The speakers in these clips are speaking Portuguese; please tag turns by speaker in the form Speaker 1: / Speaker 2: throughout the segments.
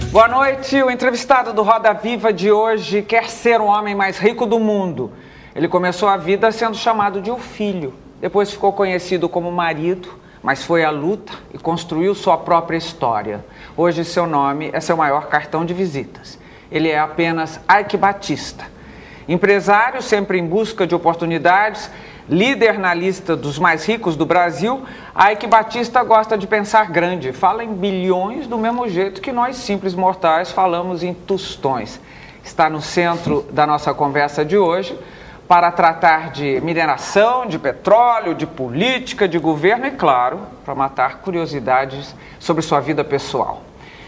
Speaker 1: Boa noite. O entrevistado do Roda Viva de hoje quer ser o homem mais rico do mundo. Ele começou a vida sendo chamado de o filho. Depois ficou conhecido como marido, mas foi à luta e construiu sua própria história. Hoje seu nome é seu maior cartão de visitas. Ele é apenas Eike Batista. Empresário, sempre em busca de oportunidades, líder na lista dos mais ricos do Brasil, Eike Batista gosta de pensar grande, fala em bilhões do mesmo jeito que nós simples mortais falamos em tostões. Está no centro da nossa conversa de hoje para tratar de mineração, de petróleo, de política, de governo e, claro, para matar curiosidades sobre sua vida pessoal.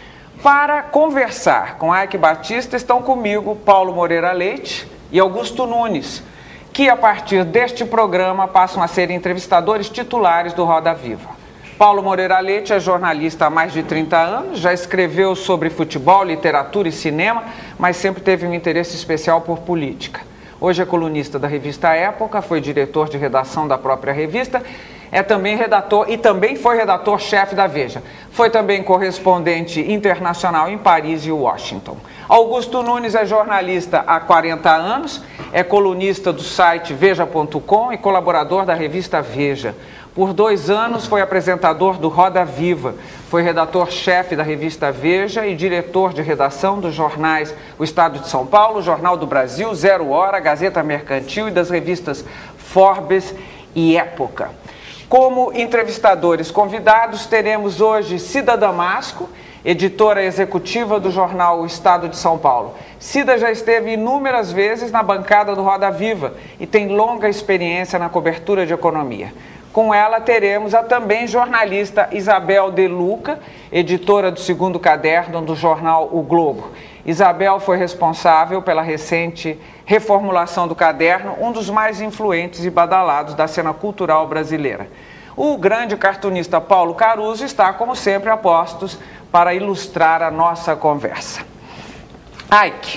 Speaker 1: Para conversar com Eike Batista estão comigo Paulo Moreira Leite e Augusto Nunes, que a partir deste programa passam a ser entrevistadores titulares do Roda Viva. Paulo Moreira Leite é jornalista há mais de 30 anos, já escreveu sobre futebol, literatura e cinema, mas sempre teve um interesse especial por política. Hoje é colunista da revista Época, foi diretor de redação da própria revista, é também redator e também foi redator-chefe da Veja. Foi também correspondente internacional em Paris e Washington. Augusto Nunes é jornalista há 40 anos, é colunista do site veja.com e colaborador da revista Veja. Por 2 anos foi apresentador do Roda Viva, foi redator-chefe da revista Veja e diretor de redação dos jornais O Estado de São Paulo, Jornal do Brasil, Zero Hora, Gazeta Mercantil e das revistas Forbes e Época. Como entrevistadores convidados, teremos hoje Cida Damasco, editora executiva do jornal O Estado de São Paulo. Cida já esteve inúmeras vezes na bancada do Roda Viva e tem longa experiência na cobertura de economia. Com ela teremos a também jornalista Isabel De Luca, editora do 2º caderno do jornal O Globo. Isabel foi responsável pela recente reformulação do caderno, um dos mais influentes e badalados da cena cultural brasileira. O grande cartunista Paulo Caruso está, como sempre, a postos para ilustrar a nossa conversa. Eike,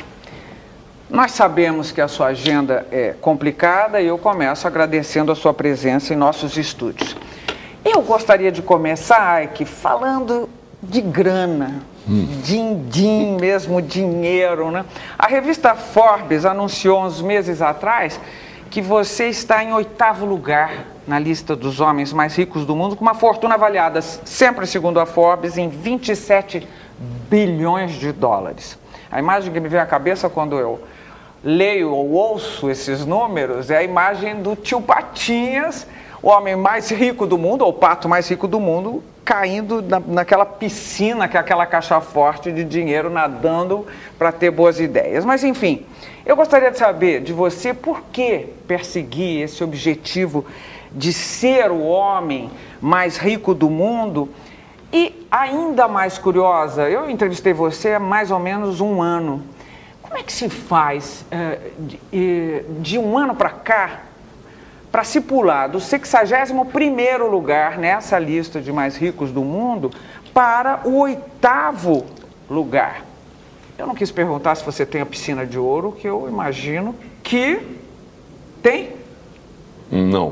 Speaker 1: nós sabemos que a sua agenda é complicada e eu começo agradecendo a sua presença em nossos estúdios. Eu gostaria de começar, Eike, falando de grana, din-din mesmo, dinheiro, né? A revista Forbes anunciou uns meses atrás que você está em 8º lugar na lista dos homens mais ricos do mundo, com uma fortuna avaliada, sempre segundo a Forbes, em 27 bilhões de dólares. A imagem que me vem à cabeça quando eu leio ou ouço esses números é a imagem do tio Patinhas, o homem mais rico do mundo, ou o pato mais rico do mundo, caindo naquela piscina, que é aquela caixa forte de dinheiro, nadando para ter boas ideias. Mas, enfim, eu gostaria de saber de você por que perseguir esse objetivo de ser o homem mais rico do mundo. E, ainda mais curiosa, eu entrevistei você há mais ou menos 1 ano. Como é que se faz de 1 ano para cá, para se pular do 61º lugar nessa lista de mais ricos do mundo para o 8º lugar? Eu não quis perguntar se você tem a piscina de ouro, que eu imagino que tem.
Speaker 2: Não.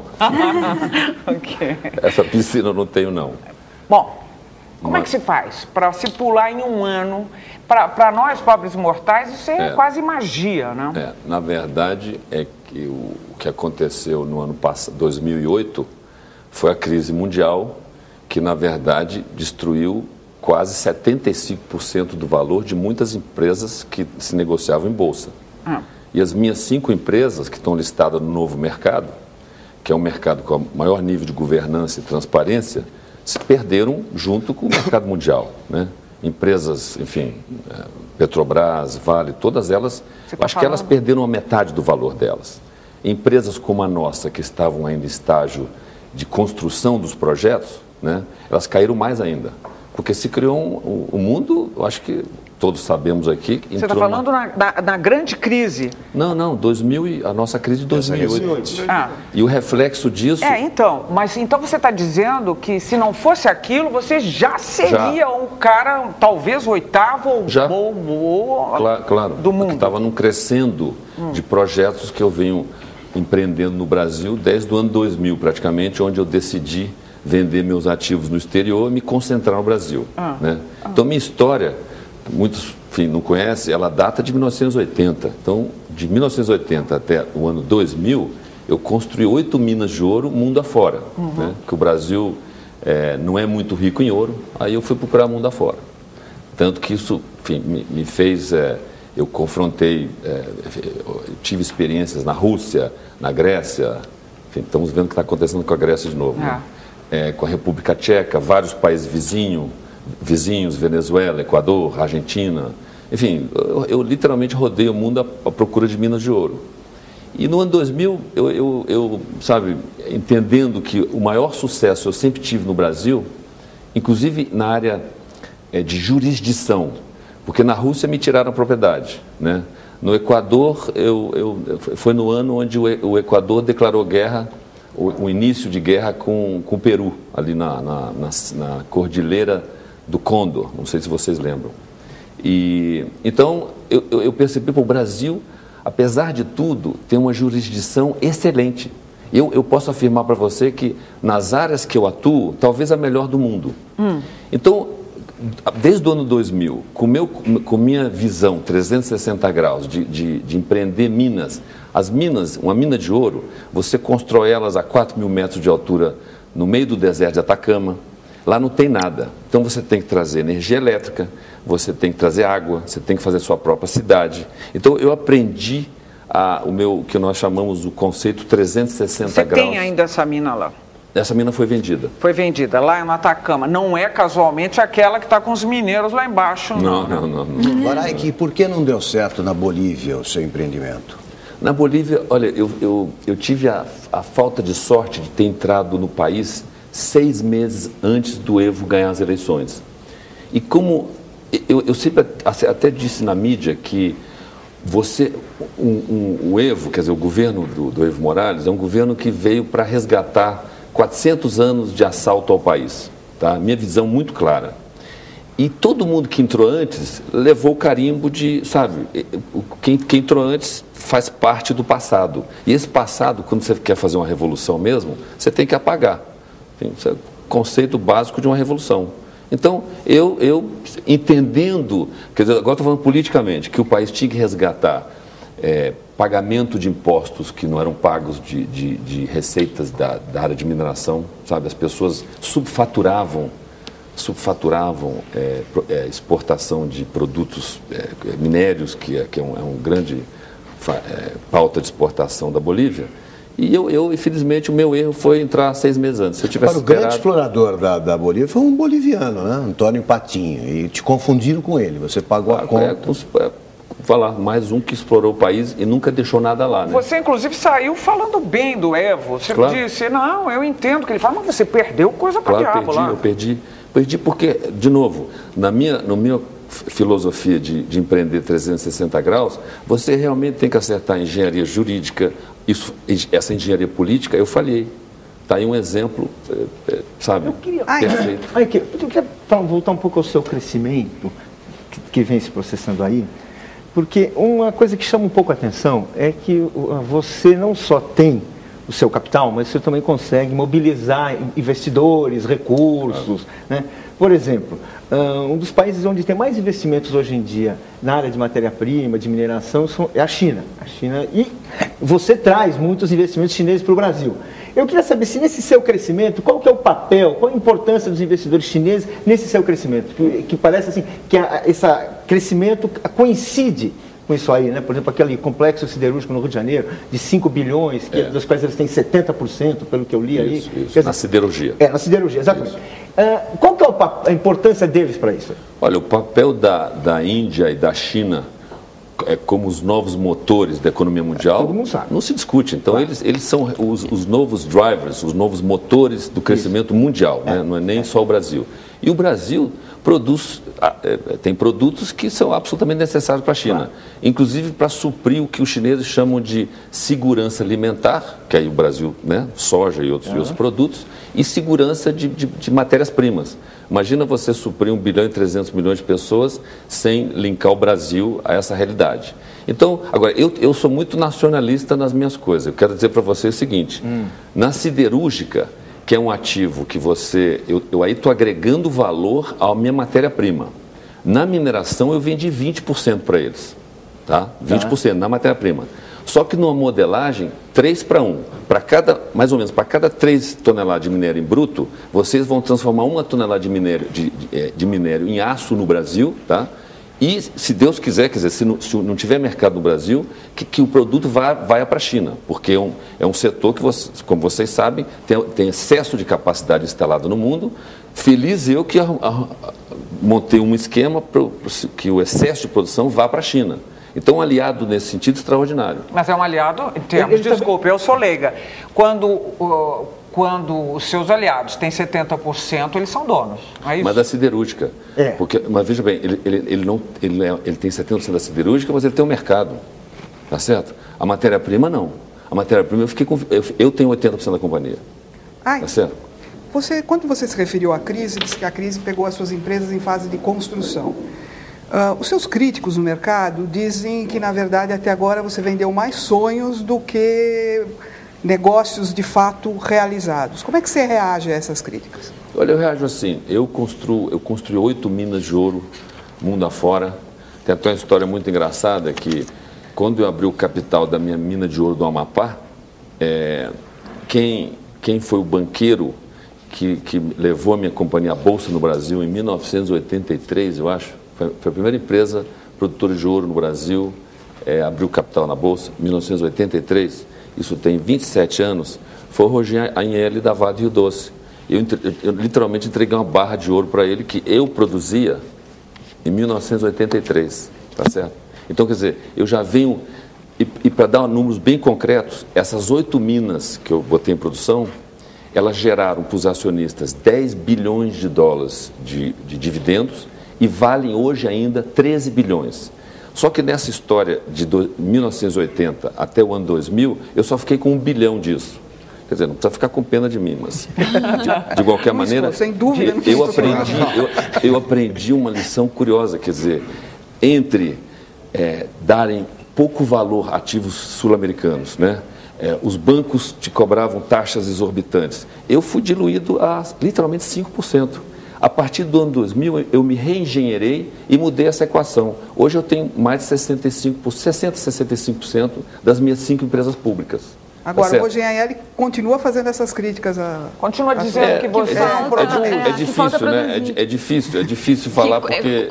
Speaker 1: Okay.
Speaker 2: Essa piscina eu não tenho, não.
Speaker 1: Bom, como é que se faz para se pular em 1 ano? Para nós, pobres mortais, isso é quase magia, né?
Speaker 2: Na verdade, é que o que aconteceu no ano passado, 2008, foi a crise mundial que, na verdade, destruiu quase 75% do valor de muitas empresas que se negociavam em bolsa. E as minhas 5 empresas que estão listadas no novo mercado, que é um mercado com o maior nível de governança e transparência, se perderam junto com o mercado mundial, né? Empresas, enfim, Petrobras, Vale, todas elas, acho que elas perderam a metade do valor delas. Empresas como a nossa, que estavam ainda em estágio de construção dos projetos, né, elas caíram mais ainda. Porque se criou o mundo, eu acho que todos sabemos aqui...
Speaker 1: Você está falando na grande crise?
Speaker 2: Não, a nossa crise de 2008. E o reflexo disso...
Speaker 1: Mas então você está dizendo que se não fosse aquilo, você já seria o cara, talvez o 8º
Speaker 2: claro,
Speaker 1: do mundo.
Speaker 2: Estava num crescendo de projetos que eu venho empreendendo no Brasil desde o ano 2000, praticamente, onde eu decidi vender meus ativos no exterior e me concentrar no Brasil. Né? Então, minha história muitos, enfim, não conhecem, ela data de 1980. Então, de 1980 até o ano 2000, eu construí 8 minas de ouro mundo afora, né? Que o Brasil não é muito rico em ouro, aí eu fui procurar mundo afora. Tanto que isso, enfim, me fez... eu confrontei, eu tive experiências na Rússia, na Grécia, enfim, estamos vendo o que está acontecendo com a Grécia de novo, né? Com a República Tcheca, vários países vizinhos, Venezuela, Equador, Argentina, enfim, eu literalmente rodei o mundo à procura de minas de ouro. E no ano 2000, eu sabe, entendendo que o maior sucesso eu sempre tive no Brasil, inclusive na área de jurisdição, porque na Rússia me tiraram a propriedade, né? No Equador, foi no ano onde o Equador declarou guerra, o início de guerra com o Peru, ali na Cordilheira do Cóndor, não sei se vocês lembram. E então eu percebi que o Brasil, apesar de tudo, tem uma jurisdição excelente. Eu posso afirmar para você que nas áreas que eu atuo, talvez a melhor do mundo. Então, desde o ano 2000, com minha visão 360 graus de empreender minas, as minas, uma mina de ouro, você constrói elas a 4.000 metros de altura no meio do deserto de Atacama, lá não tem nada. Então você tem que trazer energia elétrica, você tem que trazer água, você tem que fazer sua própria cidade. Então eu aprendi o que nós chamamos o conceito 360
Speaker 1: Você
Speaker 2: graus.
Speaker 1: Você tem ainda essa mina lá?
Speaker 2: Essa mina foi vendida.
Speaker 1: Foi vendida lá no Atacama. Não é casualmente aquela que está com os mineiros lá embaixo.
Speaker 2: Não.
Speaker 3: Varaik, por que não deu certo na Bolívia o seu empreendimento?
Speaker 2: Na Bolívia, olha, eu tive a falta de sorte de ter entrado no país 6 meses antes do Evo ganhar as eleições. E como eu sempre até disse na mídia que o Evo, quer dizer, o governo do Evo Morales, é um governo que veio para resgatar 400 anos de assalto ao país. Tá? Minha visão muito clara. E todo mundo que entrou antes levou o carimbo de, sabe, quem entrou antes faz parte do passado. E esse passado, quando você quer fazer uma revolução mesmo, você tem que apagar. Enfim, isso é o conceito básico de uma revolução. Então, eu entendendo, quer dizer, agora estou falando politicamente, que o país tinha que resgatar pagamento de impostos que não eram pagos de receitas da área de mineração, sabe? As pessoas subfaturavam exportação de produtos minérios, que é um grande pauta de exportação da Bolívia. E infelizmente, o meu erro foi entrar 6 meses antes. Se eu tivesse
Speaker 3: esperado... O grande explorador da Bolívia foi um boliviano, né? Antônio Patinho, e te confundiram com ele, você pagou a conta.
Speaker 2: Falar, mais um que explorou o país e nunca deixou nada lá, né?
Speaker 1: Você, inclusive, saiu falando bem do Evo. Você disse, não, eu entendo que ele fala, mas você perdeu coisa para diabo lá.
Speaker 2: Eu perdi porque, de novo, na minha filosofia de empreender 360 graus, você realmente tem que acertar a engenharia jurídica, essa engenharia política, eu falhei. Está aí um exemplo, sabe, perfeito.
Speaker 4: Eu queria voltar um pouco ao seu crescimento, que vem se processando aí, porque uma coisa que chama um pouco a atenção é que você não só tem o seu capital, mas você também consegue mobilizar investidores, recursos, né? Por exemplo, um dos países onde tem mais investimentos hoje em dia na área de matéria-prima, de mineração, é a China. E você traz muitos investimentos chineses para o Brasil. Eu queria saber se nesse seu crescimento, qual que é o papel, qual a importância dos investidores chineses nesse seu crescimento? Que parece assim, que esse crescimento coincide com isso aí, né? Por exemplo, aquele complexo siderúrgico no Rio de Janeiro, de 5 bilhões, dos quais eles têm 70%, pelo que eu li aí.
Speaker 2: Isso. Na siderurgia.
Speaker 4: Na siderurgia, exatamente. Qual que é a importância deles para isso?
Speaker 2: Olha, o papel da Índia e da China como os novos motores da economia mundial,
Speaker 4: todo mundo sabe.
Speaker 2: Não se discute. Então, claro. eles são os novos drivers, os novos motores do crescimento mundial, né? Não é nem só o Brasil. E o Brasil tem produtos que são absolutamente necessários para a China, claro. Inclusive para suprir o que os chineses chamam de segurança alimentar, que aí o Brasil, né, soja e outros produtos, e segurança de matérias-primas. Imagina você suprir 1 bilhão e 300 milhões de pessoas sem linkar o Brasil a essa realidade. Então, agora, eu sou muito nacionalista nas minhas coisas. Eu quero dizer para você o seguinte, na siderúrgica, que é um ativo que eu aí estou agregando valor à minha matéria-prima. Na mineração, eu vendi 20% para eles, tá? 20% na matéria-prima. Só que numa modelagem, 3-1. Mais ou menos, para cada 3 toneladas de minério em bruto, vocês vão transformar 1 tonelada de minério em aço no Brasil, tá? E, se Deus quiser, se não tiver mercado no Brasil, que o produto vá para a China, porque é um setor que, como vocês sabem, tem excesso de capacidade instalada no mundo. Feliz eu que montei um esquema para que o excesso de produção vá para a China. Então, um aliado nesse sentido extraordinário.
Speaker 1: Mas é um aliado em termos, desculpe, eu sou leiga. Quando os seus aliados têm 70%, eles são donos, não é isso?
Speaker 2: Mas da siderúrgica. Mas veja bem, ele tem 70% da siderúrgica, mas ele tem um mercado, tá certo? A matéria-prima, não. A matéria-prima, eu tenho 80% da companhia, tá certo?
Speaker 5: Quando você se referiu à crise, disse que a crise pegou as suas empresas em fase de construção. Os seus críticos no mercado dizem que, na verdade, até agora você vendeu mais sonhos do que negócios de fato realizados. Como é que você reage a essas críticas?
Speaker 2: Olha, eu reajo assim, eu construí 8 minas de ouro mundo afora. Tem até uma história muito engraçada que, quando eu abri o capital da minha mina de ouro do Amapá, quem foi o banqueiro que levou a minha companhia à Bolsa no Brasil em 1983, eu acho, foi a primeira empresa produtora de ouro no Brasil, abriu capital na Bolsa, em 1983, isso tem 27 anos, foi o Rogério Agnelli da Vale do Rio Doce. Eu literalmente entreguei uma barra de ouro para ele que eu produzia em 1983, tá certo? Então, quer dizer, eu já venho, e para dar números bem concretos, essas 8 minas que eu botei em produção, elas geraram para os acionistas 10 bilhões de dólares de dividendos e valem hoje ainda 13 bilhões. Só que nessa história de 1980 até o ano 2000, eu só fiquei com 1 bilhão disso. Quer dizer, não precisa ficar com pena de mim, mas de qualquer maneira,
Speaker 5: sem dúvida,
Speaker 2: eu aprendi uma lição curiosa, quer dizer, entre darem pouco valor a ativos sul-americanos, né? Os bancos te cobravam taxas exorbitantes. Eu fui diluído a literalmente 5%. A partir do ano 2000, eu me reengenheirei e mudei essa equação. Hoje eu tenho mais de 65% das minhas 5 empresas públicas.
Speaker 5: Agora, o Agnelli continua fazendo essas críticas.
Speaker 1: Continua dizendo que você
Speaker 2: é difícil falar porque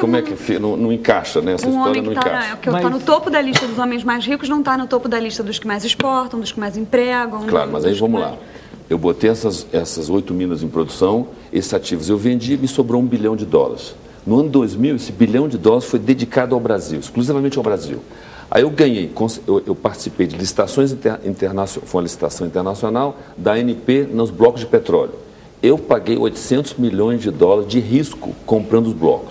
Speaker 2: não encaixa, né? Essa história não encaixa.
Speaker 6: Que está no topo da lista dos homens mais ricos, não está no topo da lista dos que mais exportam, dos que mais empregam.
Speaker 2: Claro, mas aí vamos lá. Eu botei essas 8 minas em produção, esses ativos eu vendi e me sobrou $1 bilhão. No ano 2000, esse $1 bilhão foi dedicado ao Brasil, exclusivamente ao Brasil. Aí eu ganhei, eu participei de licitações internacionais, foi uma licitação internacional da ANP nos blocos de petróleo. Eu paguei $800 milhões de risco comprando os blocos.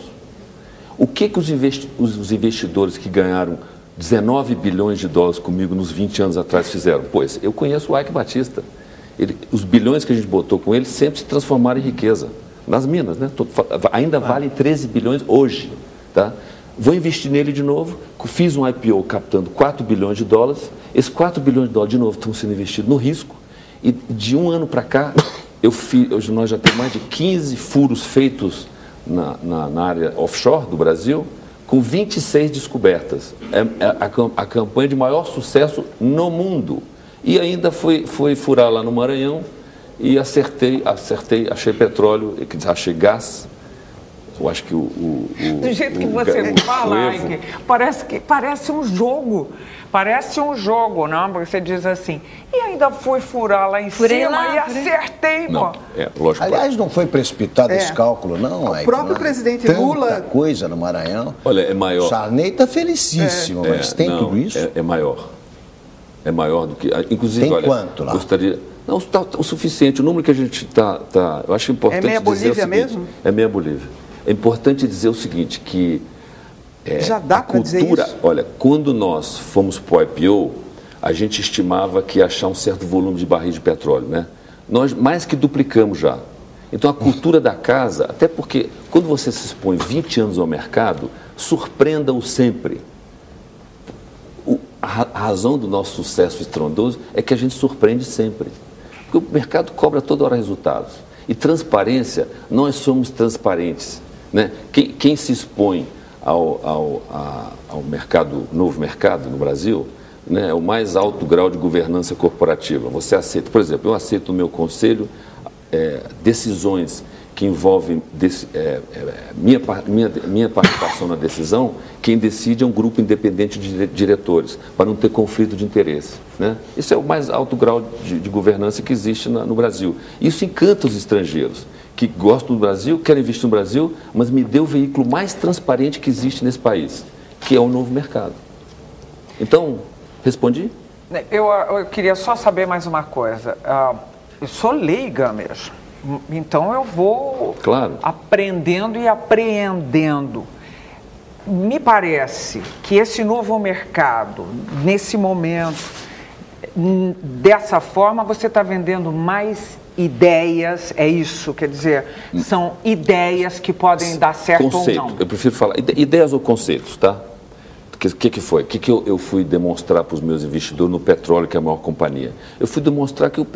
Speaker 2: O que os investidores que ganharam 19 bilhões de dólares comigo nos 20 anos atrás fizeram? Pois, eu conheço o Ike Batista. Os bilhões que a gente botou com ele sempre se transformaram em riqueza. Nas minas, né? Ainda valem 13 bilhões hoje, tá? Vou investir nele de novo, fiz um IPO captando $4 bilhões. Esses $4 bilhões de novo estão sendo investidos no risco. E de um ano para cá, hoje nós já temos mais de 15 furos feitos na área offshore do Brasil, com 26 descobertas. É a campanha de maior sucesso no mundo. E ainda fui furar lá no Maranhão e acertei, achei petróleo, achei gás. Eu acho que
Speaker 1: do jeito que você fala, Ike, parece um jogo. Parece um jogo, não? Porque você diz assim, e ainda fui furar lá em cima e acertei,
Speaker 2: não, lógico.
Speaker 3: Aliás, não foi precipitado esse cálculo, não,
Speaker 5: O próprio presidente Lula...
Speaker 3: Tanta coisa no Maranhão.
Speaker 2: Olha, é maior.
Speaker 3: Sarney está felicíssimo, mas tem tudo isso?
Speaker 2: É maior. É maior do que... Inclusive,
Speaker 3: tem quanto lá?
Speaker 2: Gostaria... Não, está o suficiente. O número que a gente está... Eu acho importante dizer o seguinte...
Speaker 5: É meia Bolívia mesmo?
Speaker 2: É meia Bolívia. É importante dizer o seguinte, que...
Speaker 5: Já dá para dizer isso?
Speaker 2: Olha, quando nós fomos para o IPO, a gente estimava que ia achar um certo volume de barris de petróleo, né? Nós mais que duplicamos já. Então, a cultura da casa, até porque quando você se expõe 20 anos ao mercado, surpreenda-o sempre. A razão do nosso sucesso estrondoso é que a gente surpreende sempre. Porque o mercado cobra toda hora resultados. E transparência, nós somos transparentes. né? Quem se expõe ao mercado, novo mercado no Brasil, né, é o mais alto grau de governança corporativa. Você aceita, por exemplo, eu aceito no meu conselho decisões que envolvem minha participação na decisão. Quem decide é um grupo independente de diretores, para não ter conflito de interesse, né? Isso é o mais alto grau de governança que existe no Brasil. Isso encanta os estrangeiros que gostam do Brasil, querem investir no Brasil, mas me dê o veículo mais transparente que existe nesse país, que é o novo mercado. Então, respondi?
Speaker 1: Eu queria só saber mais uma coisa. Eu sou leiga mesmo, então eu vou aprendendo e apreendendo. Me parece que esse novo mercado, nesse momento, dessa forma, você está vendendo mais ideias, é isso? Quer dizer, são ideias que podem dar certo
Speaker 2: conceito,
Speaker 1: ou não?
Speaker 2: Eu prefiro falar ideias ou conceitos, tá? O que foi? O que eu fui demonstrar para os meus investidores no petróleo, que é a maior companhia? Eu fui demonstrar que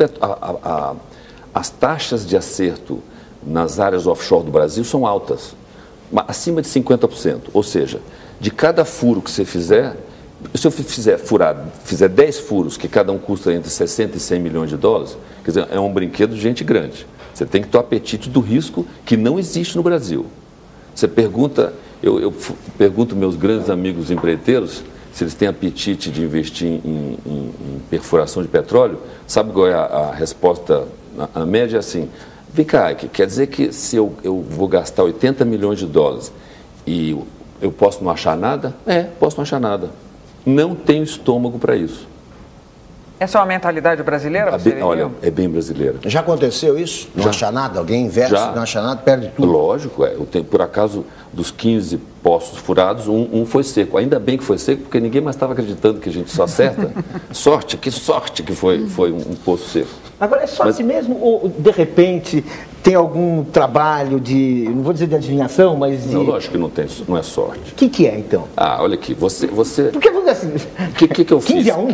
Speaker 2: as taxas de acerto nas áreas offshore do Brasil são altas, acima de 50%. Ou seja, de cada furo que você fizer, se eu fizer 10 furos, que cada um custa entre 60 e 100 milhões de dólares, quer dizer, é um brinquedo de gente grande. Você tem que ter o apetite do risco que não existe no Brasil. Você pergunta, eu pergunto meus grandes amigos empreiteiros se eles têm apetite de investir em perfuração de petróleo. Sabe qual é a resposta? A média é assim: vem cá, quer dizer que se eu vou gastar 80 milhões de dólares e eu posso não achar nada? Posso não achar nada. Não tenho estômago para isso.
Speaker 1: Essa é uma mentalidade brasileira?
Speaker 2: Olha, é bem brasileira.
Speaker 3: Já aconteceu isso? Não achar nada? Alguém investe, não acha nada, perde tudo?
Speaker 2: Lógico, eu tenho, por acaso, dos 15 poços furados, um foi seco. Ainda bem que foi seco, porque ninguém mais estava acreditando que a gente só acerta. Que sorte que foi um poço seco.
Speaker 4: Agora, é sorte mesmo ou, de repente, tem algum trabalho de, não vou dizer de adivinhação, mas de...
Speaker 2: Não, lógico que não é sorte.
Speaker 4: O que é, então?
Speaker 2: Olha aqui, você...
Speaker 4: Porque, assim...
Speaker 2: O que eu fiz?
Speaker 4: 15 a 1?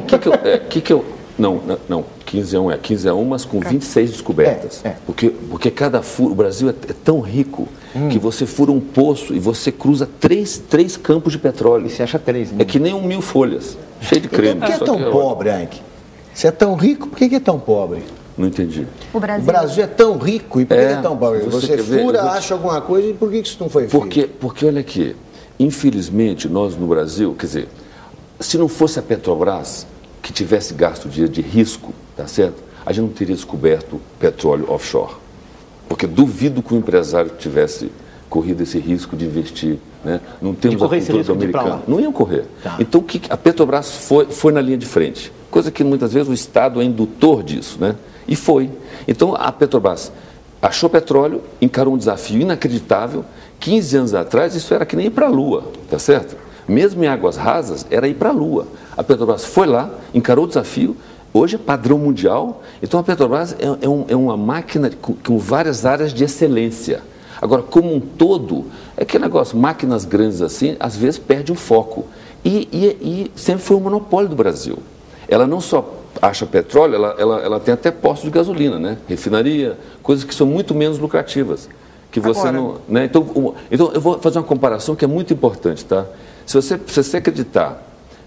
Speaker 2: Não, 15 a 1, mas com 26 descobertas. Porque cada furo, o Brasil é tão rico que você fura um poço e você cruza três campos de petróleo.
Speaker 4: E você acha 3, né?
Speaker 2: É que nem 1.000 folhas, cheio de creme.
Speaker 3: Por que é tão pobre, Anke? Você é tão rico, por que é tão pobre?
Speaker 2: Não entendi.
Speaker 6: O Brasil
Speaker 3: é tão rico e por que é tão pobre? Você fura, acha alguma coisa e por que isso não foi feito?
Speaker 2: Porque, olha aqui, infelizmente, nós no Brasil, quer dizer, se não fosse a Petrobras que tivesse gasto dinheiro de risco, tá certo? A gente não teria descoberto petróleo offshore. Porque duvido que o empresário tivesse corrido esse risco de investir, né? Não temos a cultura do americano. Não iam correr. Tá. Então, a Petrobras foi na linha de frente. Coisa que muitas vezes o Estado é indutor disso, né? E foi. Então, a Petrobras achou petróleo, encarou um desafio inacreditável. 15 anos atrás, isso era que nem ir para a Lua, tá certo? Mesmo em águas rasas, era ir para a Lua. A Petrobras foi lá, encarou o desafio, hoje é padrão mundial. Então, a Petrobras é uma máquina com várias áreas de excelência. Agora, como um todo, é aquele negócio, máquinas grandes assim, às vezes perde o foco. E sempre foi um monopólio do Brasil. Ela não só acha petróleo, ela tem até postos de gasolina, né? Refinaria, coisas que são muito menos lucrativas. Que você não, né? Então, eu vou fazer uma comparação que é muito importante, tá? Se você acreditar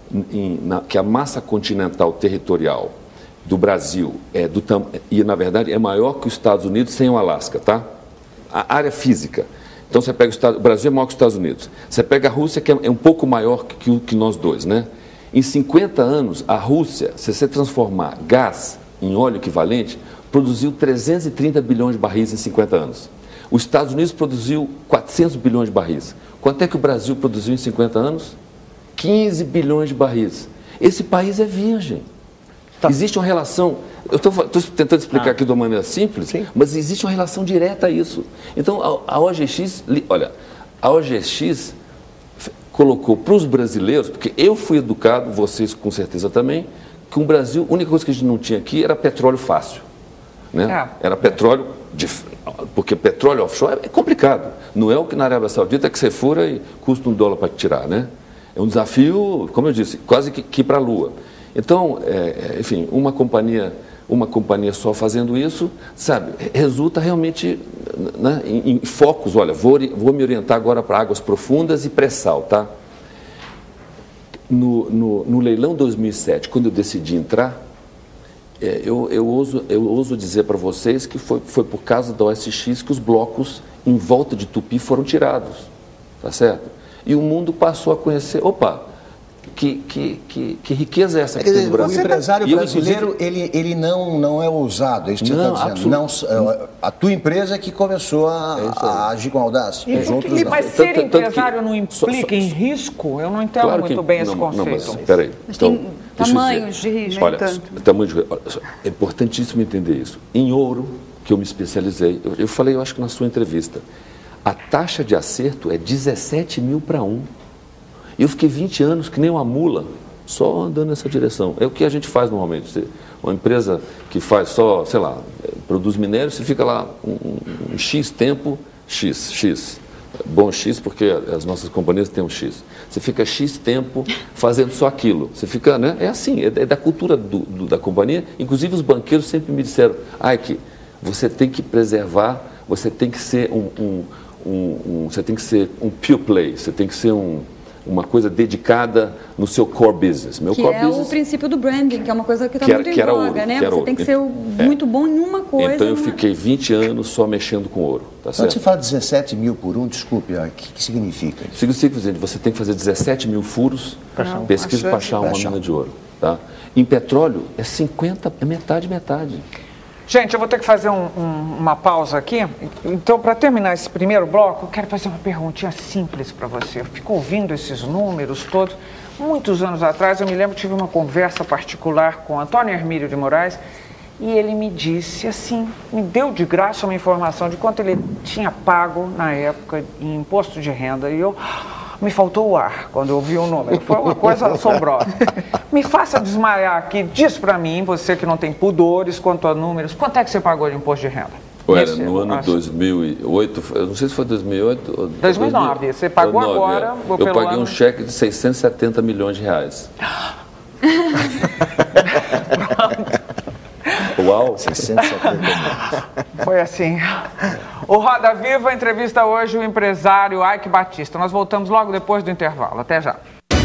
Speaker 2: que a massa continental territorial do Brasil e, na verdade, é maior que os Estados Unidos sem o Alasca, tá? A área física. Então, você pega o Brasil é maior que os Estados Unidos. Você pega a Rússia, que é um pouco maior que nós dois, né? Em 50 anos, a Rússia, se você transformar gás em óleo equivalente, produziu 330 bilhões de barris em 50 anos. Os Estados Unidos produziu 400 bilhões de barris. Quanto é que o Brasil produziu em 50 anos? 15 bilhões de barris. Esse país é virgem. Tá. Existe uma relação, eu estou tentando explicar aqui de uma maneira simples, sim, mas existe uma relação direta a isso. Então, a OGX, olha, a OGX colocou para os brasileiros, porque eu fui educado, vocês com certeza também, que o Brasil, a única coisa que a gente não tinha aqui era petróleo fácil. Né? Era petróleo, porque petróleo offshore é complicado. Não é o que na Arábia Saudita é que você fura e custa $1 para tirar, né? É um desafio, como eu disse, quase que para a Lua. Então, enfim, uma companhia uma companhia só fazendo isso, sabe, resulta realmente, né, em focos. Olha, vou me orientar agora para águas profundas e pré-sal, tá? No leilão 2007, quando eu decidi entrar, eu ouso dizer para vocês que foi por causa da OSX que os blocos em volta de Tupi foram tirados, tá certo? E o mundo passou a conhecer, opa, que riqueza é essa que tem no Brasil?
Speaker 3: O empresário brasileiro, ele não é ousado, é isso que você está dizendo. Não, a tua empresa que começou a agir com audácia.
Speaker 1: Mas ser empresário não implica em risco? Eu não entendo muito bem esse conceito.
Speaker 2: Não, mas peraí.
Speaker 6: Mas tem tamanhos de risco.
Speaker 2: Olha, é importantíssimo entender isso. Em ouro, que eu me especializei, eu falei, eu acho que na sua entrevista, a taxa de acerto é 17 mil para 1. E eu fiquei 20 anos, que nem uma mula, só andando nessa direção. É o que a gente faz normalmente. Uma empresa que faz só, sei lá, produz minério, você fica lá um X tempo, X. Bom X porque as nossas companhias têm um X. Você fica X tempo fazendo só aquilo. Você fica, né? É assim, é da cultura da companhia. Inclusive os banqueiros sempre me disseram, Ike, você tem que preservar, você tem que ser você tem que ser um pure play, você tem que ser uma coisa dedicada no seu core business.
Speaker 6: Meu core business, o princípio do branding, que é uma coisa que está muito em voga, né? Você tem que ser muito bom em uma coisa.
Speaker 2: Então eu fiquei 20 anos só mexendo com ouro, tá certo?
Speaker 3: Quando você fala 17 mil por 1, desculpe, o que significa?
Speaker 2: Significa que você tem que fazer 17 mil furos, pesquisa para achar uma mina de ouro, tá? Em petróleo é 50, é metade.
Speaker 1: Gente, eu vou ter que fazer uma pausa aqui. Então, para terminar esse primeiro bloco, eu quero fazer uma perguntinha simples para você. Eu fico ouvindo esses números todos. Muitos anos atrás, eu me lembro que tive uma conversa particular com Antônio Hermílio de Moraes e ele me disse assim, me deu de graça uma informação de quanto ele tinha pago na época em imposto de renda. E me faltou o ar quando eu ouvi o número. Foi uma coisa assombrosa. Me faça desmaiar aqui. Diz para mim, você que não tem pudores quanto a números, quanto é que você pagou de imposto de renda?
Speaker 2: No ano 2008, eu não sei se foi 2008 ou
Speaker 1: 2009. Você pagou agora?
Speaker 2: Eu paguei um cheque de 670 milhões de reais. Uau!
Speaker 3: 670 milhões.
Speaker 1: Foi assim. O Roda Viva entrevista hoje o empresário Ike Batista. Nós voltamos logo depois do intervalo. Até já.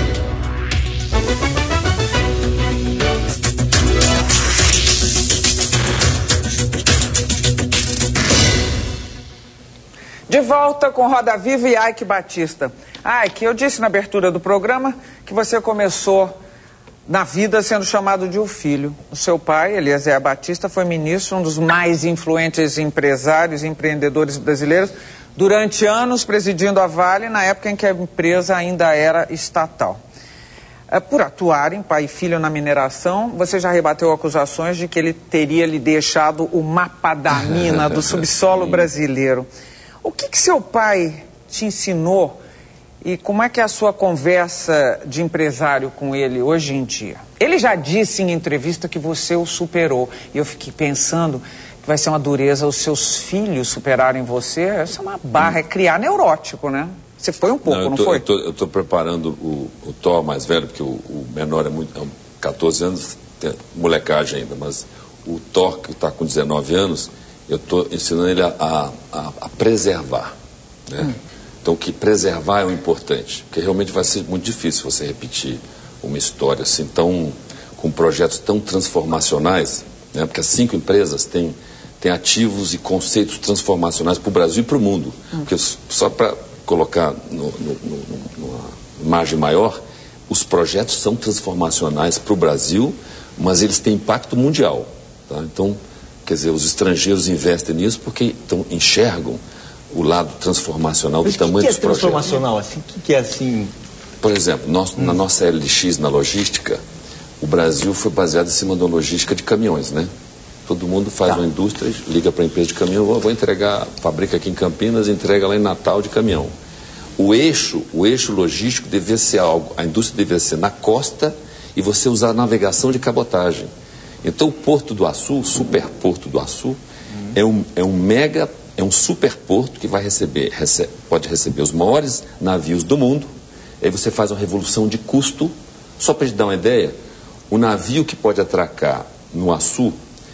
Speaker 1: De volta com Roda Viva e Ike Batista. Ike, eu disse na abertura do programa que você começou na vida sendo chamado de o filho. O seu pai, Eliezer Batista, foi ministro, um dos mais influentes empresários e empreendedores brasileiros, durante anos presidindo a Vale, na época em que a empresa ainda era estatal. Por atuar em pai e filho na mineração, você já rebateu acusações de que ele teria lhe deixado o mapa da mina do subsolo brasileiro. O que seu pai te ensinou e como é que é a sua conversa de empresário com ele hoje em dia? Ele já disse em entrevista que você o superou. E eu fiquei pensando que vai ser uma dureza os seus filhos superarem você. Essa é uma barra, é criar neurótico, né? Você foi um pouco, não foi?
Speaker 2: Eu estou preparando o Thor mais velho, porque o menor é 14 anos, tem molecagem ainda, mas o Thor, que está com 19 anos, eu estou ensinando ele a preservar, né? Então, que preservar é o importante, porque realmente vai ser muito difícil você repetir uma história assim, com projetos tão transformacionais, né? Porque as 5 empresas têm ativos e conceitos transformacionais para o Brasil e para o mundo. Porque só para colocar numa margem maior, os projetos são transformacionais para o Brasil, mas eles têm impacto mundial, tá? Então, quer dizer, os estrangeiros investem nisso porque enxergam o lado transformacional do tamanho dos projetos.
Speaker 4: O que é transformacional? Assim, o que é assim?
Speaker 2: Por exemplo, na nossa LX, na logística, o Brasil foi baseado em cima da logística de caminhões, né? Todo mundo faz uma indústria, liga para a empresa de caminhão, vou entregar, fabrica aqui em Campinas, entrega lá em Natal de caminhão. O eixo logístico devia ser algo, a indústria devia ser na costa e você usar a navegação de cabotagem. Então o Porto do Açu, o Superporto do Açu, é um superporto que pode receber os maiores navios do mundo. Aí você faz uma revolução de custo. Só para te dar uma ideia, o navio que pode atracar no Açu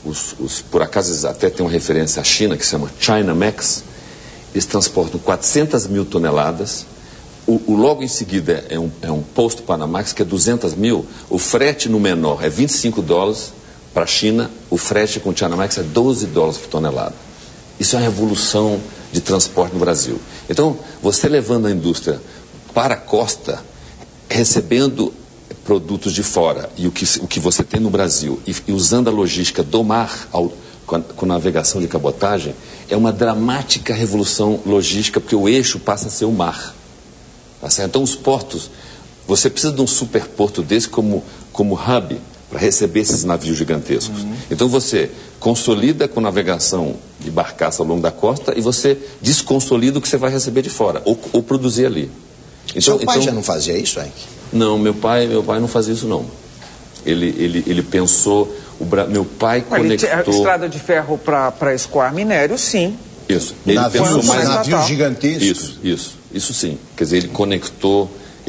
Speaker 2: por acaso até tem uma referência à China, que se chama China Max, eles transportam 400 mil toneladas, logo em seguida é um post-Panamax, que é 200 mil, o frete no menor é $25 para a China, o frete com o China Max é $12 por tonelada. Isso é uma revolução de transporte no Brasil. Então, você levando a indústria para a costa, recebendo produtos de fora e o que você tem no Brasil e usando a logística do mar com navegação de cabotagem, é uma dramática revolução logística, porque o eixo passa a ser o mar. Tá certo? Então, os portos, você precisa de um superporto desse como hub para receber esses navios gigantescos. Então, você consolida com navegação de barcaça ao longo da costa e você desconsolida o que você vai receber de fora, ou produzir ali.
Speaker 3: Então, seu pai já não fazia isso, Henk?
Speaker 2: Não, meu pai não fazia isso, não. Ele pensou... Meu pai conectou...
Speaker 1: Estrada de ferro para escoar minério, sim.
Speaker 2: Isso. Ele pensou mais
Speaker 3: navios gigantescos.
Speaker 2: Isso sim. Quer dizer, ele conectou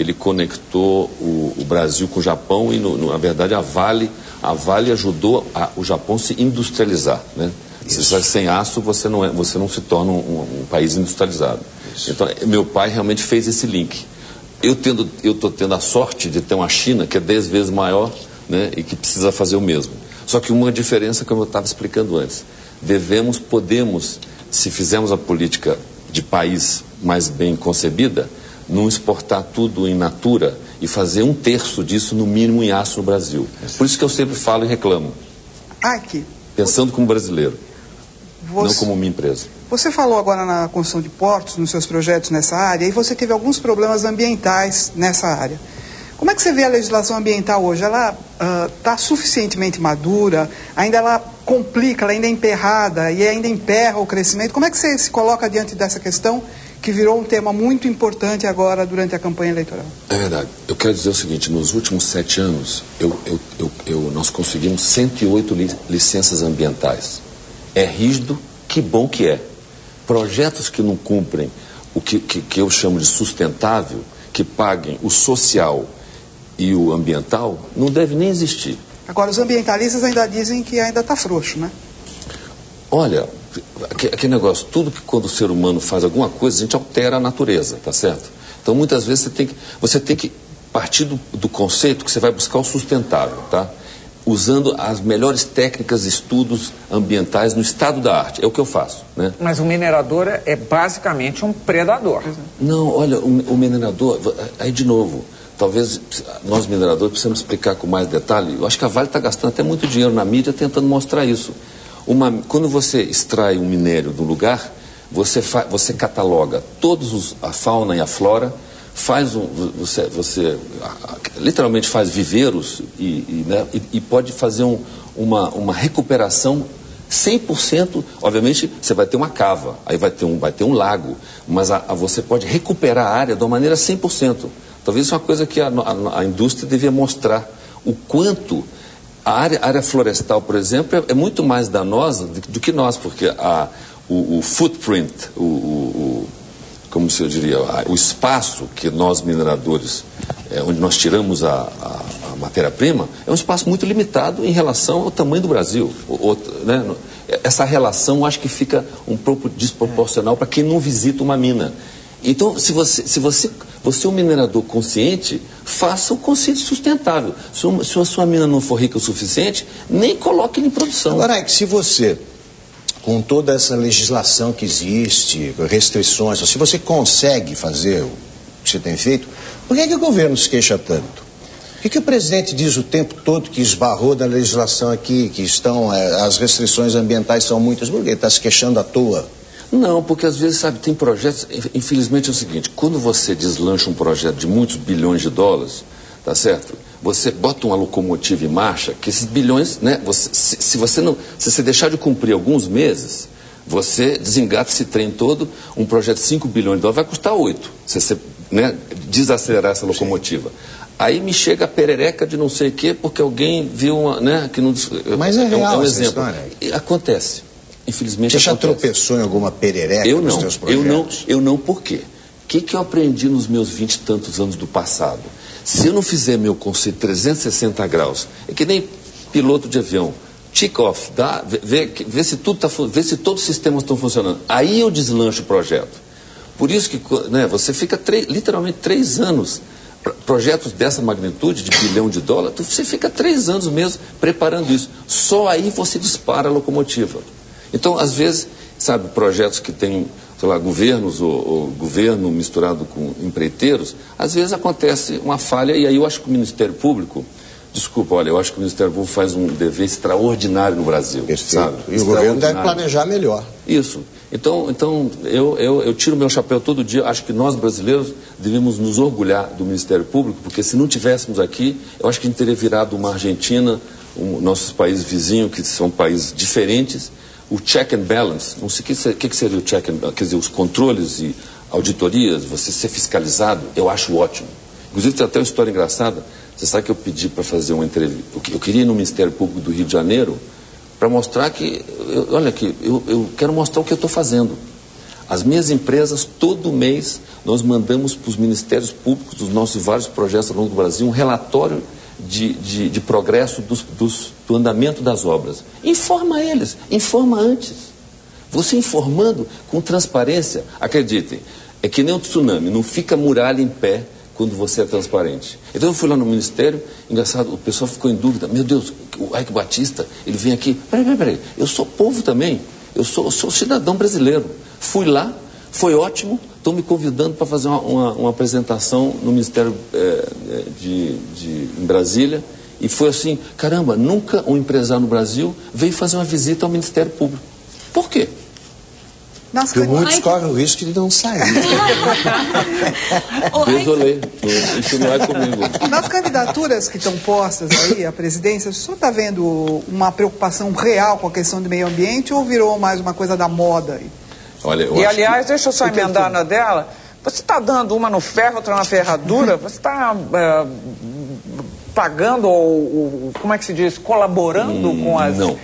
Speaker 2: o Brasil com o Japão e, na verdade, a Vale ajudou o Japão a se industrializar, né? Sem aço, você não se torna um país industrializado. Isso. Então, meu pai realmente fez esse link. Eu estou tendo a sorte de ter uma China que é 10 vezes maior, né, e que precisa fazer o mesmo. Só que uma diferença, como eu estava explicando antes, podemos, se fizermos a política de país mais bem concebida, não exportar tudo in natura e fazer 1/3 disso, no mínimo, em aço no Brasil. Por isso que eu sempre falo e reclamo.
Speaker 5: Aqui.
Speaker 2: Pensando como brasileiro, não como minha empresa.
Speaker 5: Você falou agora na construção de portos, nos seus projetos nessa área, e você teve alguns problemas ambientais nessa área. Como é que você vê a legislação ambiental hoje? Ela está suficientemente madura? Ainda ela complica, ela ainda é emperrada e ainda emperra o crescimento? Como é que você se coloca diante dessa questão que virou um tema muito importante agora durante a campanha eleitoral?
Speaker 2: É verdade. Eu quero dizer o seguinte, nos últimos 7 anos, nós conseguimos 108 licenças ambientais. É rígido, que bom que é. Projetos que não cumprem o que eu chamo de sustentável, que paguem o social e o ambiental, não deve nem existir.
Speaker 5: Agora, os ambientalistas ainda dizem que ainda está frouxo, né?
Speaker 2: Olha, aquele negócio, tudo que quando o ser humano faz alguma coisa, a gente altera a natureza, tá certo? Então, muitas vezes, você tem que partir do conceito que você vai buscar o sustentável, tá? Usando as melhores técnicas, estudos ambientais no estado da arte. É o que eu faço, né?
Speaker 1: Mas o minerador é basicamente um predador.
Speaker 2: Não, olha, o minerador... Aí, de novo, talvez nós mineradores precisamos explicar com mais detalhe. Eu acho que a Vale está gastando até muito dinheiro na mídia tentando mostrar isso. Quando você extrai um minério do lugar, você cataloga a fauna e a flora, você literalmente faz viveiros e pode fazer uma recuperação 100%. Obviamente você vai ter uma cava, aí vai ter um lago, mas você pode recuperar a área de uma maneira 100%. Talvez isso é uma coisa que a indústria devia mostrar, o quanto a área florestal, por exemplo, é muito mais danosa do que nós, porque o footprint, como se eu diria, o espaço que nós mineradores, onde nós tiramos a matéria-prima, é um espaço muito limitado em relação ao tamanho do Brasil. Né? Essa relação acho que fica um pouco desproporcional para quem não visita uma mina. Então, se você é um minerador consciente, faça o conceito sustentável. Se a sua mina não for rica o suficiente, nem coloque ele em produção.
Speaker 3: Agora, é que se você, com toda essa legislação que existe, restrições, se você consegue fazer o que você tem feito, por que o governo se queixa tanto? Por que o presidente diz o tempo todo que esbarrou da legislação aqui, que as restrições ambientais são muitas? Por que ele está se queixando à toa?
Speaker 2: Não, porque às vezes, sabe, tem projetos... Infelizmente é o seguinte, quando você deslancha um projeto de muitos bilhões de dólares, tá certo? Você bota uma locomotiva em marcha, que esses bilhões, né? Se você deixar de cumprir alguns meses, você desengata esse trem todo, um projeto de 5 bilhões de dólares vai custar 8, você né, desacelerar essa locomotiva. Sim. Aí me chega a perereca de não sei o quê, porque alguém viu uma, né, que não...
Speaker 3: Mas é real
Speaker 2: um
Speaker 3: essa
Speaker 2: exemplo.
Speaker 3: História.
Speaker 2: Acontece. Infelizmente
Speaker 3: você já tropeçou em alguma perereca nos seus projetos?
Speaker 2: Eu não, por quê? O que eu aprendi nos meus 20 e tantos anos do passado? Se eu não fizer meu conceito 360 graus, é que nem piloto de avião, tick off, vê se tudo vê se todos os sistemas estão funcionando. Aí eu deslancho o projeto. Por isso que, né, você fica literalmente 3 anos, projetos dessa magnitude, de $1 bilhão, você fica 3 anos mesmo preparando isso. Só aí você dispara a locomotiva. Então, às vezes, sabe, projetos que têm, sei lá, governos ou governo misturado com empreiteiros, às vezes acontece uma falha, e aí eu acho que o Ministério Público, desculpa, olha, eu acho que o Ministério Público faz um dever extraordinário no Brasil. Sabe?
Speaker 3: E o governo deve planejar melhor.
Speaker 2: Isso. Então eu tiro meu chapéu todo dia. Acho que nós, brasileiros, devemos nos orgulhar do Ministério Público, porque se não tivéssemos aqui, eu acho que a gente teria virado uma Argentina, nossos países vizinhos, que são países diferentes. O check and balance, não sei o que seria o check and balance, quer dizer, os controles e auditorias, você ser fiscalizado, eu acho ótimo. Inclusive, tem até uma história engraçada. Você sabe que eu pedi para fazer uma entrevista, eu queria ir no Ministério Público do Rio de Janeiro, para mostrar que, olha aqui, eu quero mostrar o que eu estou fazendo. As minhas empresas, todo mês, nós mandamos para os Ministérios Públicos dos nossos vários projetos ao longo do Brasil um relatório de progresso do andamento das obras. Informa eles, informa antes. Você informando com transparência, acreditem, é que nem um tsunami, não fica muralha em pé quando você é transparente. Então eu fui lá no Ministério, engraçado, o pessoal ficou em dúvida, meu Deus, o Eike Batista, ele vem aqui, peraí, eu sou povo também, eu sou cidadão brasileiro. Fui lá, foi ótimo, estão me convidando para fazer uma apresentação no Ministério em Brasília, e foi assim, caramba, nunca um empresário no Brasil veio fazer uma visita ao Ministério Público. Por quê?
Speaker 3: Porque muitos correm o risco de não sair.
Speaker 2: Desolei, isso não é comigo.
Speaker 5: Nas candidaturas que estão postas aí à presidência, o senhor está vendo uma preocupação real com a questão do meio ambiente ou virou mais uma coisa da moda aí?
Speaker 2: Olha,
Speaker 1: e aliás, deixa eu só emendar na dela, você está dando uma no ferro, outra na ferradura, você está pagando ou como é que se diz, colaborando com as...
Speaker 2: Não.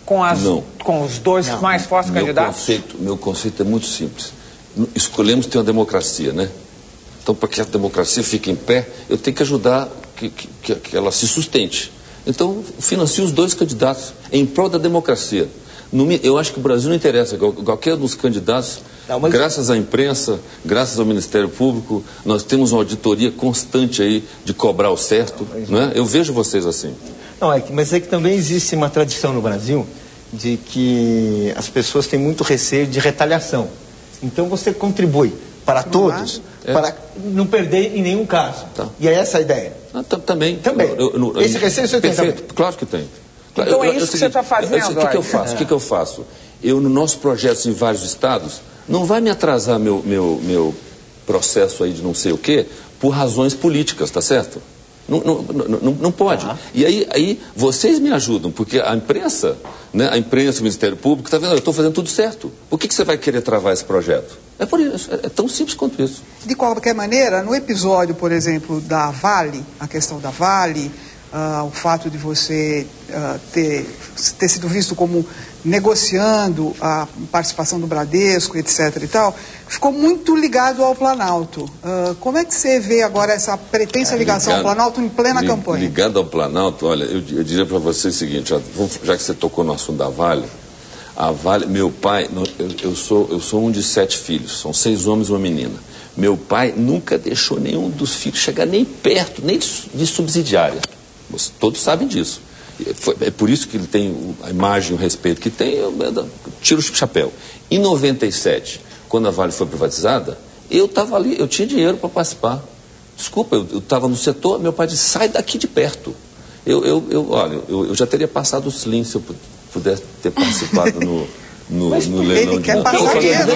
Speaker 1: Com os dois mais fortes candidatos?
Speaker 2: Meu conceito é muito simples. Escolhemos ter uma democracia, né? Então, para que a democracia fique em pé, eu tenho que ajudar que ela se sustente. Então, financio os 2 candidatos em prol da democracia. Eu acho que o Brasil não interessa. Qualquer dos candidatos, graças à imprensa, graças ao Ministério Público, nós temos uma auditoria constante aí de cobrar o certo. Né? Eu vejo vocês assim.
Speaker 4: Não, mas é que também existe uma tradição no Brasil de que as pessoas têm muito receio de retaliação. Então você contribui para todos, para não perder em nenhum caso. Tá. E é essa a ideia.
Speaker 2: Também.
Speaker 4: Esse receio você tem também?
Speaker 2: Claro que tem.
Speaker 1: Então é isso que você está fazendo.
Speaker 2: O que eu faço? Eu, no nosso projeto em vários estados, não vai me atrasar meu processo aí de não sei o quê por razões políticas, tá certo? Não pode. E aí vocês me ajudam, porque a imprensa, né, o Ministério Público, está vendo, eu estou fazendo tudo certo. Por que você vai querer travar esse projeto? É por isso, é tão simples quanto isso.
Speaker 5: De qualquer maneira, no episódio, por exemplo, da Vale, a questão da Vale, o fato de você ter sido visto como negociando a participação do Bradesco, etc. e tal, ficou muito ligado ao Planalto. Como é que você vê agora essa pretensa ligação ao Planalto em plena campanha?
Speaker 2: Ligado ao Planalto, olha, eu diria para você o seguinte, já que você tocou no assunto da Vale, a Vale, meu pai, eu sou um de 7 filhos, são 6 homens e uma menina. Meu pai nunca deixou nenhum dos filhos chegar nem perto, nem de subsidiária. Todos sabem disso. É por isso que ele tem a imagem, o respeito que tem, eu tiro o chapéu. Em 97, quando a Vale foi privatizada, eu estava ali, eu tinha dinheiro para participar. Desculpa, eu estava no setor, meu pai disse, sai daqui de perto. Olha, eu já teria passado o slim se eu pudesse ter participado no leilão.
Speaker 5: Ele quer passar dinheiro.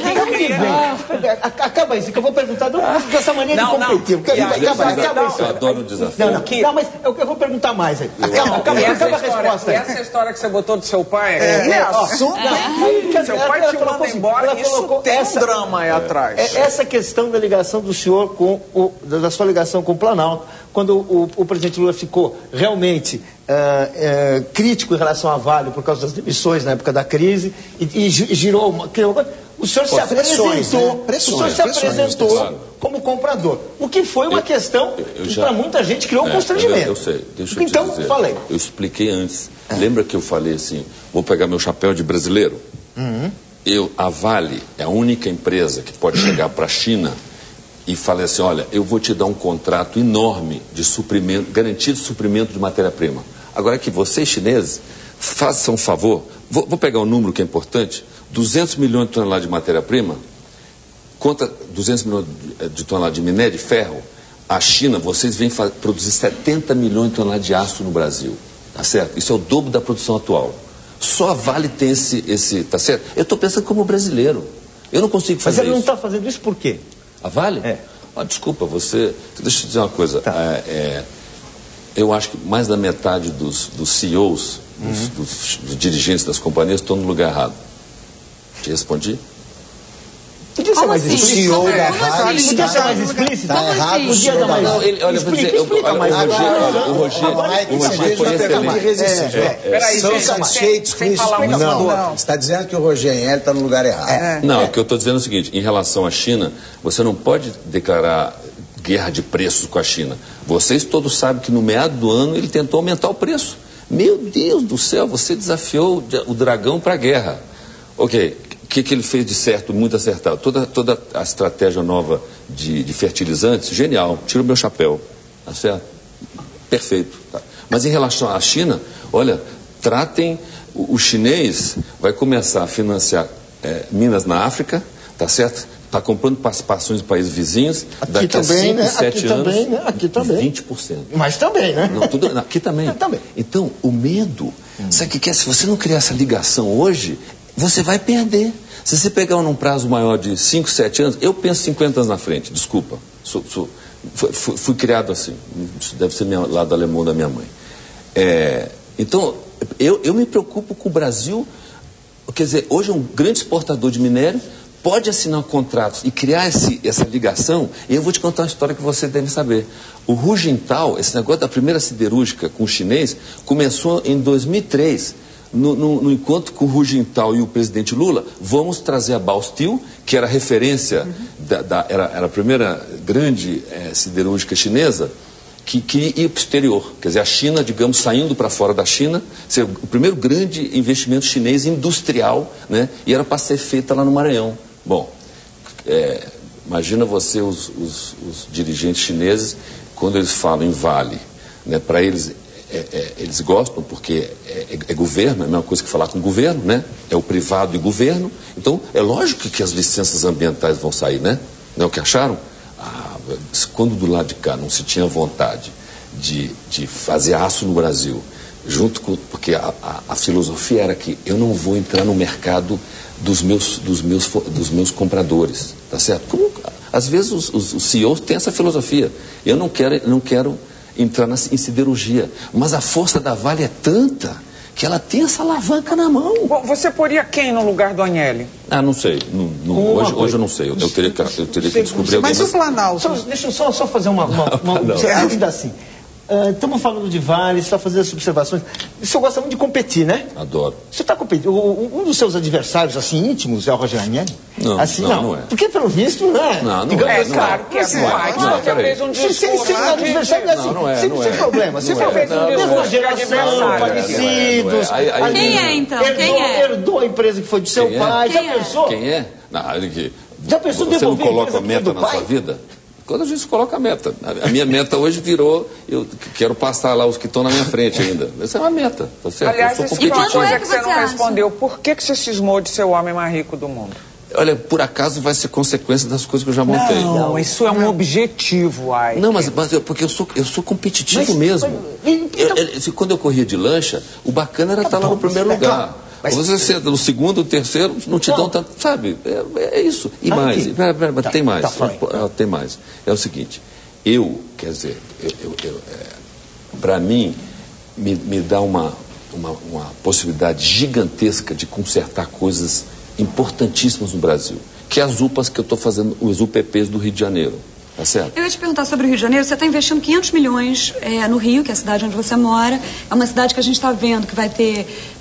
Speaker 4: Acaba isso, que eu vou perguntar dessa maneira de competir. Acaba isso.
Speaker 2: Eu adoro o desafio.
Speaker 4: Não, mas eu vou perguntar mais aí. Acaba a resposta.
Speaker 1: E essa história que você botou do seu pai? Seu pai te manda embora, isso tem um drama aí atrás.
Speaker 4: Essa questão da ligação do senhor da sua ligação com o Planalto, quando o presidente Lula ficou realmente crítico em relação à Vale por causa das demissões na época da crise e girou, o senhor se apresentou como comprador, o que foi uma questão que para muita gente criou um constrangimento.
Speaker 2: Eu sei, deixa eu te dizer.
Speaker 4: Falei.
Speaker 2: Eu expliquei antes. Lembra que eu falei assim, vou pegar meu chapéu de brasileiro? A Vale é a única empresa que pode chegar para a China e falar assim, olha, eu vou te dar um contrato enorme de suprimento, garantia de suprimento de matéria-prima. Agora que vocês chineses, façam um favor, vou pegar um número que é importante, 200 milhões de toneladas de matéria-prima, conta 200 milhões de toneladas de minério de ferro, a China, vocês vêm produzir 70 milhões de toneladas de aço no Brasil, tá certo? Isso é o dobro da produção atual. Só a Vale tem esse tá certo? Eu estou pensando como brasileiro, eu não consigo fazer isso.
Speaker 4: Mas ele não está fazendo isso por quê?
Speaker 2: A Vale? Desculpa, deixa eu te dizer uma coisa, eu acho que mais da metade dos CEOs, dos dirigentes das companhias estão no lugar errado. Te respondi?
Speaker 4: Podia ser mais explícito.
Speaker 3: O CEO da Vale
Speaker 4: Podia ser mais explícito.
Speaker 3: Está errado.
Speaker 4: Podia dar mais.
Speaker 2: Olha,
Speaker 4: Explica mais.
Speaker 2: o Roger foi excelente.
Speaker 3: Peraí, são satisfeitos com isso? Não, está dizendo que o Roger Enel está no lugar errado.
Speaker 2: Não, o que eu estou dizendo é o seguinte, em relação à China, você não pode declarar guerra de preços com a China. Vocês todos sabem que no meado do ano ele tentou aumentar o preço. Meu Deus do céu, você desafiou o dragão para a guerra. Ok, o que ele fez de certo, muito acertado? Toda a estratégia nova de fertilizantes, genial, tira o meu chapéu, tá certo? Perfeito. Tá. Mas em relação à China, olha, tratem, o chinês vai começar a financiar minas na África, tá certo? Está comprando participações de países vizinhos,
Speaker 4: aqui
Speaker 2: daqui
Speaker 4: também,
Speaker 2: a 5, 7 anos,
Speaker 4: aqui também.
Speaker 2: 20%.
Speaker 4: Mas também, né?
Speaker 2: Não, aqui também.
Speaker 4: Também.
Speaker 2: Então, o medo, sabe o que é? Se você não criar essa ligação hoje, você vai perder. Se você pegar num prazo maior de 5, 7 anos, eu penso 50 anos na frente, desculpa. Fui criado assim. Isso deve ser lado alemão da minha mãe. Então, eu me preocupo com o Brasil. Quer dizer, hoje é um grande exportador de minério, pode assinar contratos e criar essa ligação. E eu vou te contar uma história que você deve saber. O Hu Jintao, esse negócio da primeira siderúrgica com o chinês, começou em 2003. No encontro com o Hu Jintao e o presidente Lula, vamos trazer a Baosteel, que era referência, era a primeira grande siderúrgica chinesa, que ia para o exterior. Quer dizer, a China, digamos, saindo para fora da China, ser o primeiro grande investimento chinês industrial, né? E era para ser feita lá no Maranhão. Bom, imagina você, os dirigentes chineses, quando eles falam em Vale, né? Para eles... eles gostam porque é governo, é a mesma coisa que falar com o governo, né? É o privado e governo. Então, é lógico que as licenças ambientais vão sair, né? Não é o que acharam? Quando do lado de cá não se tinha vontade de fazer aço no Brasil, porque a filosofia era que eu não vou entrar no mercado dos meus compradores, tá certo? Como, às vezes os CEOs têm essa filosofia. Eu não quero entrar em siderurgia, mas a força da Vale é tanta que ela tem essa alavanca na mão.
Speaker 1: Bom, você poria quem no lugar do Agnelli?
Speaker 2: Não sei. Hoje eu não sei. Eu teria que descobrir.
Speaker 5: Mas o Planalto?
Speaker 4: Deixa eu só fazer uma dúvida assim. Estamos falando de Vale, você está fazendo essas observações. O senhor gosta muito de competir, né?
Speaker 2: Adoro.
Speaker 4: Você está competindo. Um dos seus adversários, assim, íntimos, é o Roger Agnelli?
Speaker 2: Não,
Speaker 4: assim,
Speaker 2: não é.
Speaker 4: Porque, pelo visto, não é.
Speaker 2: Não
Speaker 1: é. Claro que é. Você fez um discurso.
Speaker 4: Sem adversário, assim, sem problema. Sem problema. Mesma geração, parecidos.
Speaker 6: Quem é, então? Quem é?
Speaker 4: Herdou a empresa que foi do seu pai. Já pensou?
Speaker 2: Quem é?
Speaker 4: Já pensou
Speaker 2: você não coloca a meta na sua vida? Quando a gente coloca a meta. A minha meta hoje virou, eu quero passar lá os que estão na minha frente ainda. Essa é uma meta, tá certo?
Speaker 1: Aliás, uma coisa que você não respondeu, por que você cismou de ser o homem mais rico do mundo?
Speaker 2: Olha, por acaso vai ser consequência das coisas que eu já montei.
Speaker 1: Não, isso é um objetivo, ai.
Speaker 2: Não, mas porque eu sou competitivo mesmo. Quando eu corria de lancha, o bacana era estar lá no primeiro lugar. Você senta no segundo, terceiro, não te dão tanto, sabe? É isso. E mais, tem mais. Tem mais. É o seguinte, quer dizer, para mim, me dá uma possibilidade gigantesca de consertar coisas importantíssimas no Brasil, que é as UPAs que eu estou fazendo, os UPPs do Rio de Janeiro. Tá certo?
Speaker 6: Eu ia te perguntar sobre o Rio de Janeiro. Você está investindo 500 milhões no Rio, que é a cidade onde você mora. É uma cidade que a gente está vendo que vai ter...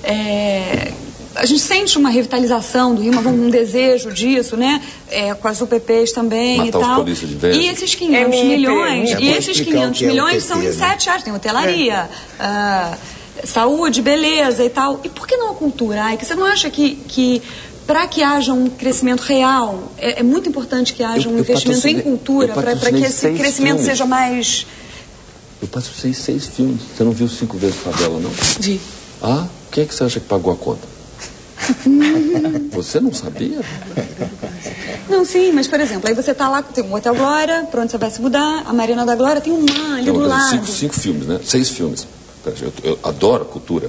Speaker 6: a gente sente uma revitalização do Rio, um desejo disso, né? Com as UPPs também.
Speaker 2: Matar
Speaker 6: e tal.
Speaker 2: Os polícias de velho.
Speaker 6: E esses 500 milhões... E esses 500 milhões são em 7 áreas. Tem hotelaria... saúde, beleza e tal. E por que não a cultura? Ai, que você não acha que para que haja um crescimento real, é muito importante que haja um investimento em cultura, para que esse crescimento seja mais...
Speaker 2: Eu patrocinei 6 filmes. Você não viu 5 vezes Favela, não?
Speaker 6: Vi.
Speaker 2: Ah, quem é que você acha que pagou a conta? Você não sabia?
Speaker 6: Não, sim, mas, por exemplo, aí você tá lá, tem um Hotel Glória, pra onde você vai se mudar, a Marina da Glória tem um mar ali do lado.
Speaker 2: 5 filmes, né? 6 filmes. Eu adoro a cultura.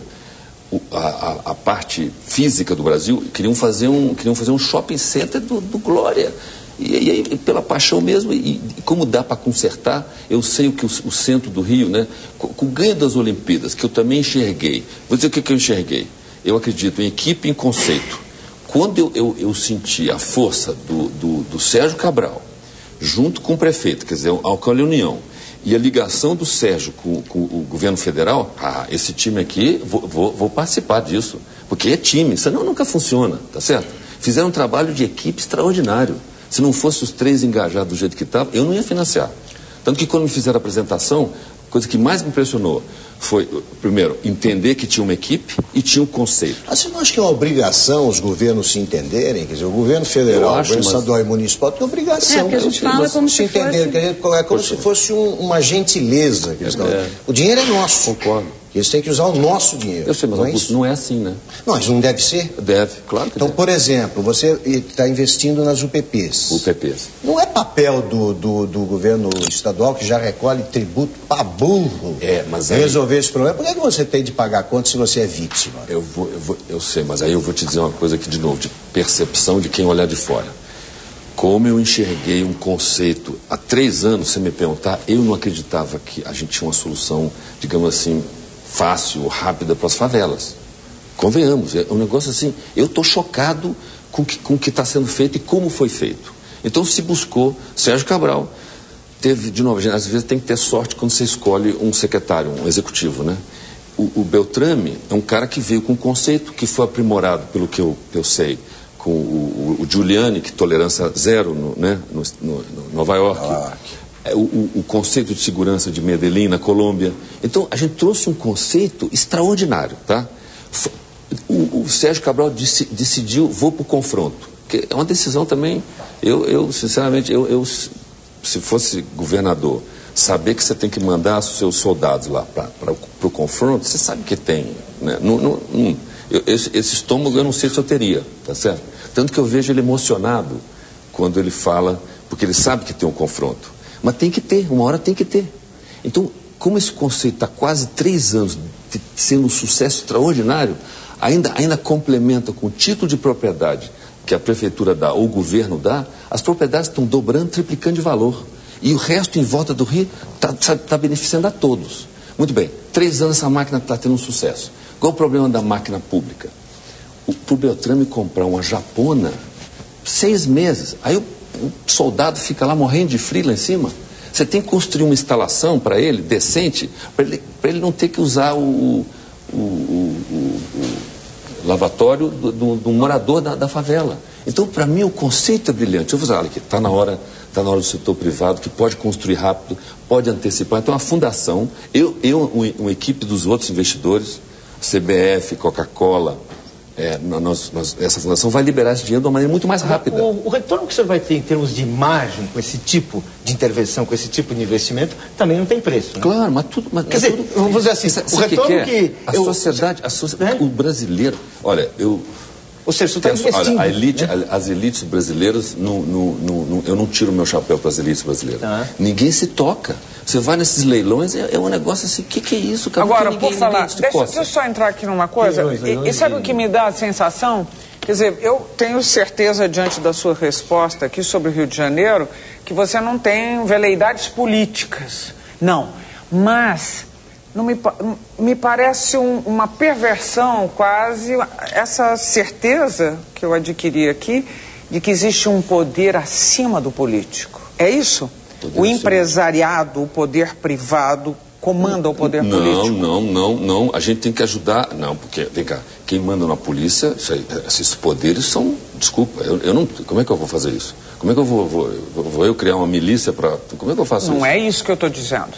Speaker 2: A parte física do Brasil, queriam fazer um shopping center do Glória. E aí, pela paixão mesmo, e como dá para consertar, eu sei o que o centro do Rio, né? Com o ganho das Olimpíadas, que eu também enxerguei. Vou dizer o que eu enxerguei. Eu acredito em equipe e em conceito. Quando eu senti a força do Sérgio Cabral, junto com o prefeito, quer dizer, com a União, e a ligação do Sérgio com o governo federal, esse time aqui, vou participar disso. Porque é time, senão nunca funciona, tá certo? Fizeram um trabalho de equipe extraordinário. Se não fosse os 3 engajados do jeito que estavam, eu não ia financiar. Tanto que quando me fizeram a apresentação, a coisa que mais me impressionou foi, primeiro, entender que tinha uma equipe e tinha um conceito.
Speaker 3: Mas você não acha que é uma obrigação os governos se entenderem? Quer dizer, o governo federal, o governo estadual e municipal tem obrigação.
Speaker 6: Porque a gente fala como se
Speaker 3: entender,
Speaker 6: fosse...
Speaker 3: é como se fosse uma gentileza. Que eles O dinheiro é nosso.
Speaker 2: Concordo.
Speaker 3: Eles têm que usar o nosso dinheiro.
Speaker 2: Eu sei, mas não é assim, né?
Speaker 3: Não, mas não deve ser?
Speaker 2: Deve, claro que
Speaker 3: então,
Speaker 2: deve.
Speaker 3: por exemplo, você está investindo nas UPPs.
Speaker 2: UPPs.
Speaker 3: Não é papel do governo estadual, que já recolhe tributo para burro,
Speaker 2: mas aí...
Speaker 3: resolver esse problema? Por que você tem de pagar conta se você é vítima?
Speaker 2: Eu sei, mas aí eu vou te dizer uma coisa aqui de novo, de percepção de quem olhar de fora. Como eu enxerguei um conceito há 3 anos, se me perguntar, eu não acreditava que a gente tinha uma solução, digamos assim, fácil ou rápida para as favelas. Convenhamos, é um negócio assim, eu estou chocado com o que está sendo feito e como foi feito. Então se buscou, Sérgio Cabral teve, de novo, às vezes tem que ter sorte quando você escolhe um secretário, um executivo, né? O Beltrame é um cara que veio com um conceito que foi aprimorado, pelo que eu sei, com o Giuliani, que tolerância zero no Nova York. O conceito de segurança de Medellín, na Colômbia. Então, a gente trouxe um conceito extraordinário, tá? O Sérgio Cabral decidiu, vou para o confronto. Que é uma decisão também, sinceramente, se fosse governador, saber que você tem que mandar os seus soldados lá para o confronto, você sabe que tem, né? Esse estômago eu não sei se eu teria, tá certo? Tanto que eu vejo ele emocionado quando ele fala, porque ele sabe que tem um confronto. Mas tem que ter, uma hora tem que ter. Então, como esse conceito está quase 3 anos sendo um sucesso extraordinário, ainda complementa com o título de propriedade que a prefeitura dá ou o governo dá, as propriedades estão dobrando, triplicando de valor. E o resto em volta do Rio está beneficiando a todos. Muito bem, 3 anos essa máquina está tendo um sucesso. Qual o problema da máquina pública? Para o Beltrame comprar uma japona, 6 meses, aí o soldado fica lá morrendo de frio lá em cima. Você tem que construir uma instalação para ele, decente, para ele não ter que usar o lavatório do morador da favela. Então, para mim, o conceito é brilhante. Eu vou dizer, olha aqui, está na hora do setor privado, que pode construir rápido, pode antecipar. Então, a fundação, uma equipe dos outros investidores, CBF, Coca-Cola, essa fundação vai liberar esse dinheiro de uma maneira muito mais rápida.
Speaker 4: O retorno que o senhor vai ter em termos de margem com esse tipo de intervenção, com esse tipo de investimento, também não tem preço, né?
Speaker 2: Claro, mas tudo...
Speaker 4: Quer dizer, vamos dizer assim, o retorno que...
Speaker 2: A sociedade, o brasileiro... Olha,
Speaker 4: ou seja, você está investindo.
Speaker 2: Olha, as elites brasileiras, eu não tiro meu chapéu para as elites brasileiras. Ninguém se toca. Você vai nesses leilões, é um negócio assim, o que é isso? Cara?
Speaker 1: Agora, por falar, deixa eu só entrar aqui numa coisa, e sabe o que me dá a sensação? Quer dizer, eu tenho certeza, diante da sua resposta aqui sobre o Rio de Janeiro, que você não tem veleidades políticas. Não, mas... Não me parece uma perversão quase, essa certeza que eu adquiri aqui, de que existe um poder acima do político. É isso? O empresariado, o poder privado, comanda o poder político?
Speaker 2: Não. A gente tem que ajudar. Não, porque, vem cá, quem manda na polícia, esses poderes são... Desculpa, eu não... Como é que eu vou fazer isso? Como é que eu vou criar uma milícia para... Como é que eu faço isso?
Speaker 1: Não é isso que eu estou dizendo.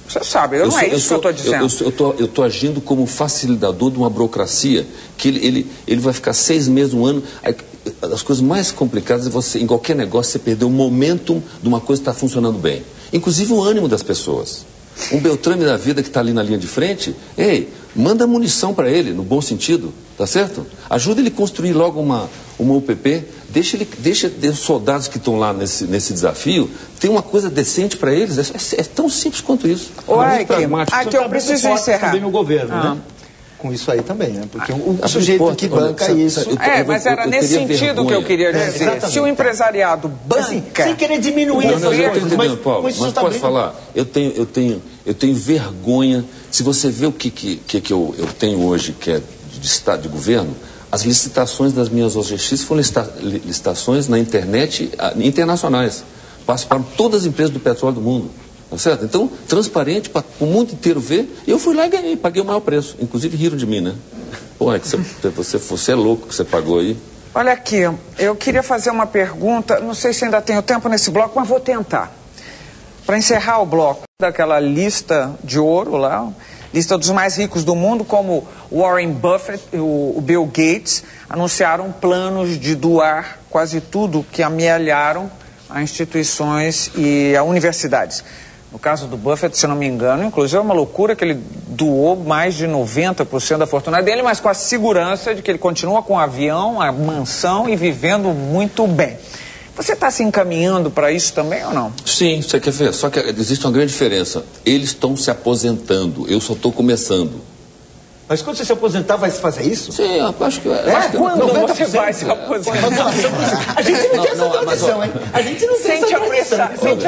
Speaker 1: Você sabe, não é isso que eu estou dizendo.
Speaker 2: Eu estou agindo como facilitador de uma burocracia que ele vai ficar 6 meses, 1 ano. As coisas mais complicadas é você, em qualquer negócio, você perder o momentum de uma coisa que está funcionando bem. Inclusive o ânimo das pessoas. Um Beltrame da vida que está ali na linha de frente, ei, manda munição para ele, no bom sentido, tá certo? Ajuda ele a construir logo uma UPP, deixa os soldados que estão lá nesse desafio, tem uma coisa decente para eles, é tão simples quanto isso.
Speaker 1: Aqui eu preciso encerrar.
Speaker 4: Também no governo, né? Com isso aí também, né? Porque o sujeito que banca isso...
Speaker 1: Mas era nesse sentido que eu queria dizer. Se o empresariado banca...
Speaker 4: Sem querer diminuir essas coisas.
Speaker 2: Eu estou entendendo, Paulo, mas posso falar? Eu tenho vergonha. Se você vê o que eu tenho hoje, que é de Estado, de governo, as licitações das minhas OGX foram licitações na internet internacionais. Passaram todas as empresas do petróleo do mundo. Tá certo? Então, transparente, para o mundo inteiro ver. E eu fui lá e ganhei, paguei o maior preço. Inclusive riram de mim, né? Pô, é que você é louco que você pagou aí.
Speaker 1: Olha aqui, eu queria fazer uma pergunta, não sei se ainda tenho tempo nesse bloco, mas vou tentar. Para encerrar o bloco, daquela lista de ouro lá, lista dos mais ricos do mundo, como Warren Buffett e o Bill Gates, anunciaram planos de doar quase tudo que amealharam a instituições e a universidades. No caso do Buffett, se não me engano, inclusive é uma loucura que ele doou mais de 90% da fortuna dele, mas com a segurança de que ele continua com o avião, a mansão e vivendo muito bem. Você está se encaminhando para isso também ou não?
Speaker 2: Sim, você quer ver? Só que existe uma grande diferença. Eles estão se aposentando, eu só estou começando.
Speaker 4: Mas quando você se aposentar, vai se fazer isso?
Speaker 2: Sim, eu acho que...
Speaker 1: Quando você vai se aposentar?
Speaker 4: A gente não tem essa tradição, hein? A gente não tem essa tradição.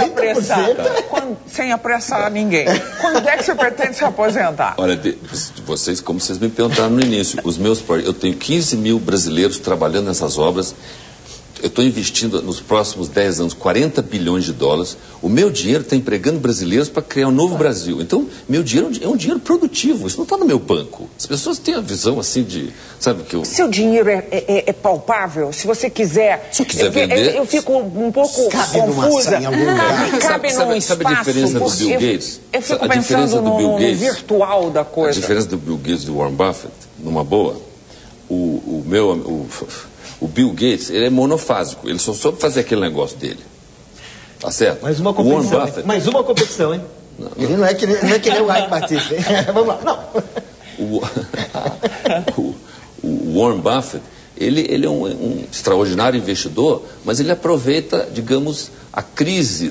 Speaker 1: Sem apressar ninguém. Quando é que você pretende se aposentar?
Speaker 2: Olha, vocês, como vocês me perguntaram no início, eu tenho 15 mil brasileiros trabalhando nessas obras. Eu estou investindo nos próximos 10 anos 40 bilhões de dólares. O meu dinheiro está empregando brasileiros para criar um novo Brasil. Então, meu dinheiro é um dinheiro produtivo. Isso não está no meu banco. As pessoas têm a visão assim de... Sabe que
Speaker 1: Seu dinheiro é palpável? Se você quiser...
Speaker 2: Se eu quiser vender...
Speaker 1: Eu fico um pouco confusa. Cabe num espaço.
Speaker 2: Sabe a diferença do Bill Gates?
Speaker 1: Eu fico pensando no virtual da coisa.
Speaker 2: A diferença do Bill Gates e do Warren Buffett, numa boa, o Bill Gates, ele é monofásico, ele só soube fazer aquele negócio dele. Tá certo?
Speaker 4: Mais uma competição, hein?
Speaker 2: Não.
Speaker 4: Ele não é que nem o Ike Batista, hein? Vamos lá, não.
Speaker 2: O Warren Buffett, ele é um extraordinário investidor, mas ele aproveita, digamos, a crise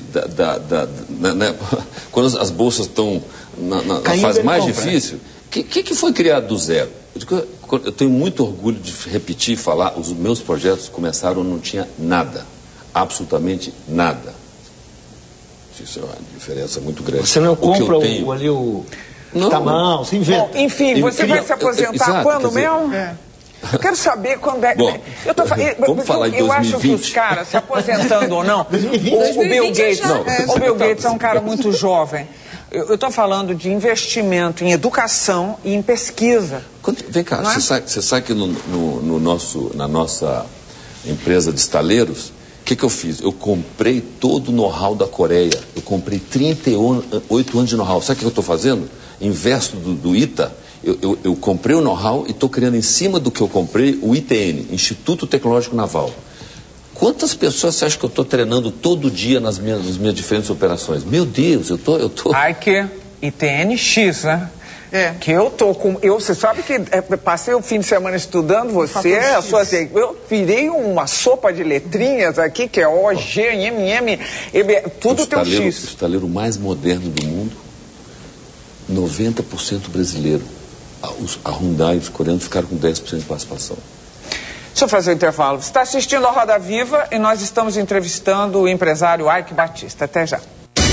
Speaker 2: quando as bolsas estão na fase mais difícil. O que foi criado do zero? Eu tenho muito orgulho de repetir e falar, os meus projetos começaram não tinha nada, absolutamente nada. Isso é uma diferença muito grande.
Speaker 4: Você não compra o tamanho, você inventa.
Speaker 1: Bom, enfim, você vai se aposentar quando mesmo? Eu quero saber quando é.
Speaker 2: Bom, vamos falar em 2020.
Speaker 1: Eu acho que os caras, se aposentando ou não, o Bill Gates é um cara muito jovem. Eu estou falando de investimento em educação e em pesquisa.
Speaker 2: Vem cá, você sabe que na nossa empresa de estaleiros, o que eu fiz? Eu comprei todo o know-how da Coreia. Eu comprei 38 anos de know-how. Sabe o que eu estou fazendo? Inverso do ITA, eu comprei o know-how e estou criando em cima do que eu comprei o ITN, Instituto Tecnológico Naval. Quantas pessoas você acha que eu estou treinando todo dia nas minhas diferentes operações? Meu Deus, eu tô...
Speaker 1: Ai, que ITNX, né? Que eu tô com... você sabe que passei o fim de semana estudando eu virei uma sopa de letrinhas aqui, que é O, G, M, M, tudo tem um X.
Speaker 2: O estaleiro mais moderno do mundo, 90% brasileiro. A Hyundai e os coreanos ficaram com 10% de participação.
Speaker 1: Deixa eu fazer o intervalo. Você está assistindo a Roda Viva e nós estamos entrevistando o empresário Ike Batista. Até já.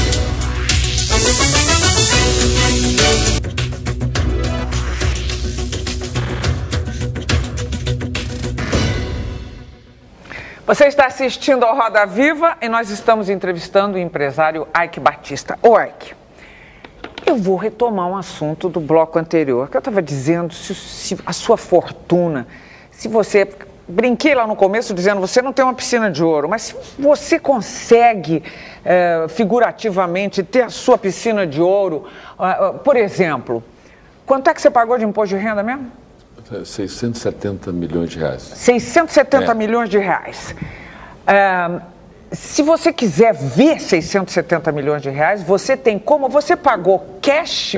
Speaker 1: Você está assistindo a Roda Viva e nós estamos entrevistando o empresário Ike Batista. Ô, Ike, eu vou retomar um assunto do bloco anterior, que eu estava dizendo se a sua fortuna... Se você brinquei lá no começo dizendo, você não tem uma piscina de ouro, mas se você consegue figurativamente ter a sua piscina de ouro, por exemplo, quanto é que você pagou de imposto de renda mesmo?
Speaker 2: 670 milhões de reais.
Speaker 1: 670 milhões de reais. Se você quiser ver 670 milhões de reais, você tem como? Você pagou cash?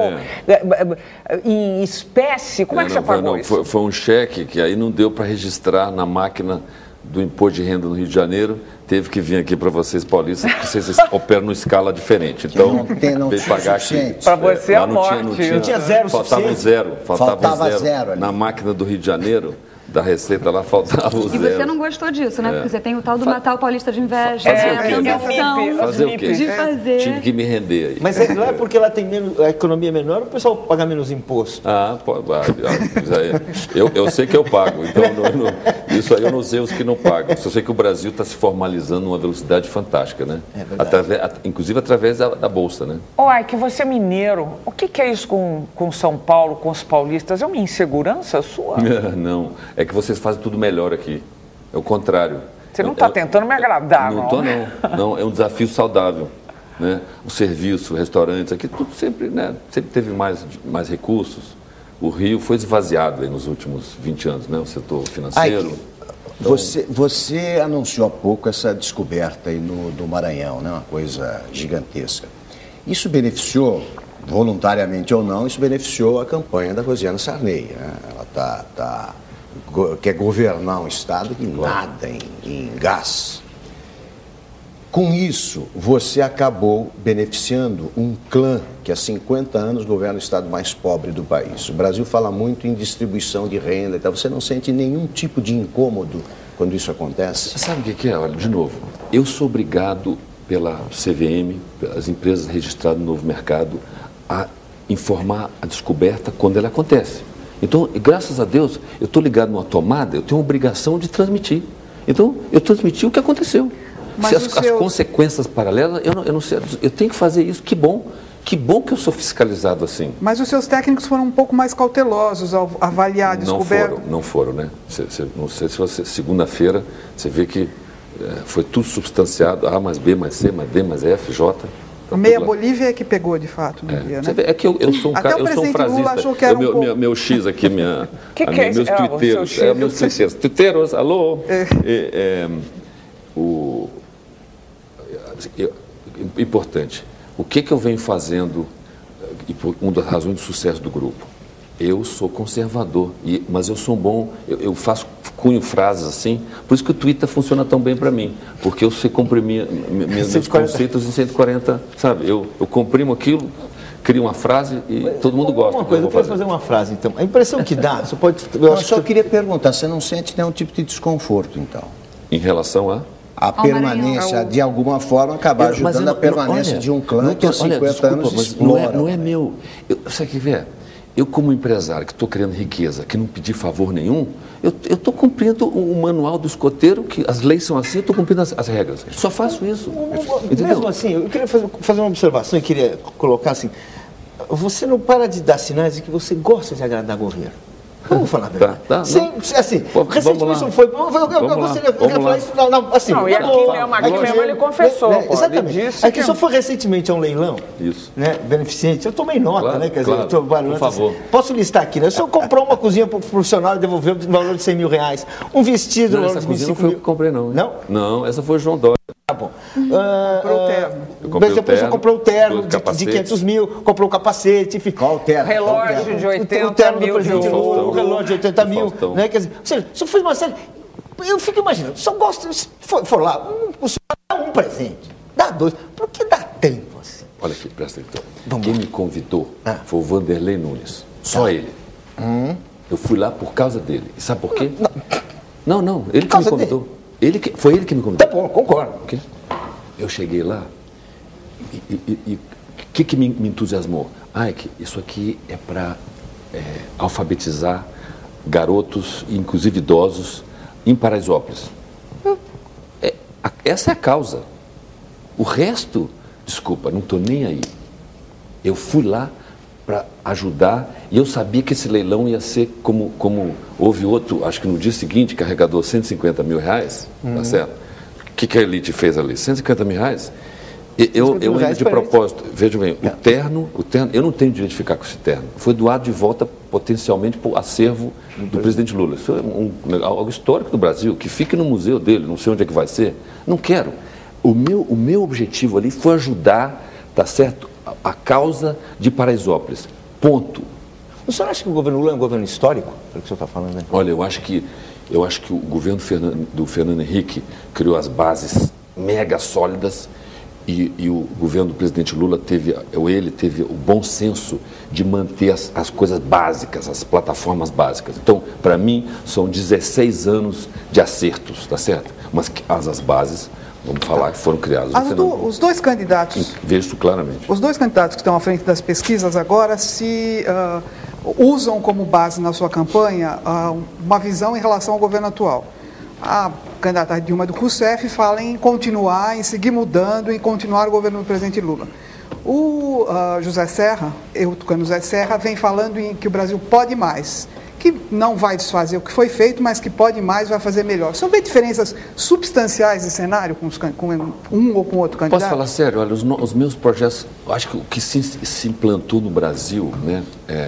Speaker 1: Em espécie? Como é que você pagou isso?
Speaker 2: Foi um cheque que aí não deu para registrar na máquina do imposto de renda no Rio de Janeiro. Teve que vir aqui para vocês, paulistas, porque vocês operam numa escala diferente. Então, veio pagar aqui.
Speaker 1: Para você a morte.
Speaker 4: Não tinha 0%.
Speaker 2: Faltava zero. Na máquina do Rio de Janeiro, da Receita lá, faltava o zero.
Speaker 6: E você não gostou disso, né? Porque você tem o tal do Natal Paulista de Inveja.
Speaker 2: Fazer o quê?
Speaker 6: De fazer.
Speaker 2: Tive que me render aí.
Speaker 4: Mas não é porque ela tem menos, a economia é menor, o pessoal paga menos imposto.
Speaker 2: Eu sei que eu pago, então isso aí eu não sei os que não pagam. Só sei que o Brasil está se formalizando numa velocidade fantástica, né? Inclusive através da Bolsa, né?
Speaker 1: Que você é mineiro, o que é isso com São Paulo, com os paulistas? É uma insegurança sua?
Speaker 2: Não, é que vocês fazem tudo melhor aqui. É o contrário.
Speaker 1: Você não está tentando me agradar,
Speaker 2: não? Não, é um desafio saudável. Né? O serviço, restaurantes, aqui tudo sempre, né? Sempre teve mais recursos. O Rio foi esvaziado aí nos últimos 20 anos, né? O setor financeiro.
Speaker 3: Você anunciou há pouco essa descoberta aí no Maranhão, né? Uma coisa gigantesca. Isso beneficiou, voluntariamente ou não, isso beneficiou a campanha da Rosiana Sarney. Né? Ela quer governar um estado que nada em gás. Com isso, você acabou beneficiando um clã que há 50 anos governa o estado mais pobre do país. O Brasil fala muito em distribuição de renda e tal. Você não sente nenhum tipo de incômodo quando isso acontece?
Speaker 2: Sabe o que é? Olha, de novo, eu sou obrigado pela CVM, pelas empresas registradas no Novo Mercado, a informar a descoberta quando ela acontece. Então, graças a Deus, eu estou ligado numa tomada, eu tenho a obrigação de transmitir. Então, eu transmiti o que aconteceu. Se as consequências paralelas, eu não sei, eu tenho que fazer isso, que bom que eu sou fiscalizado assim.
Speaker 5: Mas os seus técnicos foram um pouco mais cautelosos ao avaliar a descoberta?
Speaker 2: Não foram, né? Não sei se você, segunda-feira, você vê que foi tudo substanciado, A mais B mais C mais D mais F, J.
Speaker 5: A meia Bolívia é que pegou, de fato, no dia, né?
Speaker 2: É que eu sou um cara, eu sou um frasista.
Speaker 5: Lula achou que era
Speaker 2: meu X aqui, meus tuiteiros. Meus tuiteiros. Tuiteiros, alô? Importante. O que eu venho fazendo, e por uma das razões do sucesso do grupo? Eu sou conservador, mas eu sou bom, eu cunho frases assim, por isso que o Twitter funciona tão bem para mim, porque eu sei comprimir meus conceitos em 140, sabe? Eu comprimo aquilo, crio uma frase e todo mundo gosta.
Speaker 4: Uma coisa, eu quero fazer uma frase, então. A impressão que dá, você pode...
Speaker 3: Eu só queria perguntar, você não sente nenhum tipo de desconforto, então?
Speaker 2: Em relação
Speaker 3: a permanência, de alguma forma, acabar ajudando a permanência de um clã que há 50 anos explora.
Speaker 2: Não é meu... Você quer ver? Eu, como empresário que estou criando riqueza, que não pedi favor nenhum, eu estou cumprindo o manual do escoteiro, que as leis são assim, eu estou cumprindo as regras. Eu só faço isso.
Speaker 4: Mesmo assim, eu queria fazer uma observação e queria colocar assim, você não para de dar sinais de que você gosta de agradar o governo. Vamos falar a verdade. Assim, recentemente isso foi... Eu gostaria de falar isso...
Speaker 1: E aqui mesmo ele confessou.
Speaker 4: Exatamente. Aqui só foi recentemente a um leilão, né, beneficente. Eu tomei nota, né? Quer dizer, eu tô por favor. Posso listar aqui, né? O senhor comprou uma cozinha para o profissional e devolveu no valor de 100 mil reais. Um vestido no valor de 25 mil. Essa cozinha não foi eu que comprei, não.
Speaker 2: Não? Não, essa foi o João Dória.
Speaker 4: Tá bom.
Speaker 5: Comprou o terno.
Speaker 4: Depois você comprou o terno de 500 mil, comprou o capacete, enfim.
Speaker 3: Qual o terno?
Speaker 1: Relógio de 80
Speaker 4: o terno
Speaker 1: mil.
Speaker 4: Do presidente Lula, o relógio de 80 mil. Né? Quer dizer, você fez uma série... Eu fico imaginando, só gosta... Se for lá, o senhor dá um presente, dá dois. Por que dá tempo assim?
Speaker 2: Olha aqui, presta atenção. Quem me convidou foi o Vanderlei Nunes. Só ele. Eu fui lá por causa dele. E sabe por quê? Não. Ele que me convidou. Foi ele que me convidou.
Speaker 4: Tá bom, concordo.
Speaker 2: Eu cheguei lá e o que me entusiasmou? É que isso aqui é para alfabetizar garotos, inclusive idosos, em Paraisópolis. Essa é a causa. O resto, desculpa, não estou nem aí. Eu fui lá para ajudar, e eu sabia que esse leilão ia ser como houve outro, acho que no dia seguinte, que arrecadou 150 mil reais, tá certo? O que a elite fez ali? 150 mil reais? Eu ainda de propósito, veja bem, o terno, eu não tenho direito de ficar com esse terno. Foi doado de volta potencialmente para o acervo do presidente Lula. Isso é algo histórico do Brasil, que fique no museu dele, não sei onde é que vai ser. Não quero. O meu objetivo ali foi ajudar, tá certo, a causa de Paraisópolis. Ponto.
Speaker 4: O senhor acha que o governo Lula é um governo histórico? Pelo que o senhor está falando aí?
Speaker 2: Olha, eu acho que o governo do Fernando Henrique criou as bases mega sólidas. E o governo do presidente Lula teve o bom senso de manter as coisas básicas, as plataformas básicas. Então, para mim, são 16 anos de acertos, tá certo? Mas as bases, vamos falar, que foram criadas.
Speaker 5: Os dois candidatos...
Speaker 2: Vejo isso claramente.
Speaker 5: Os dois candidatos que estão à frente das pesquisas agora usam como base na sua campanha uma visão em relação ao governo atual. A candidata Dilma do Rousseff fala em continuar, em seguir mudando, em continuar o governo do presidente Lula. O José Serra, o tucano José Serra, vem falando em que o Brasil pode mais, que não vai desfazer o que foi feito, mas que pode mais, vai fazer melhor. Você vê diferenças substanciais de cenário com um ou com outro candidato?
Speaker 2: Posso falar sério? Olha, os meus projetos, acho que o que se implantou no Brasil, né,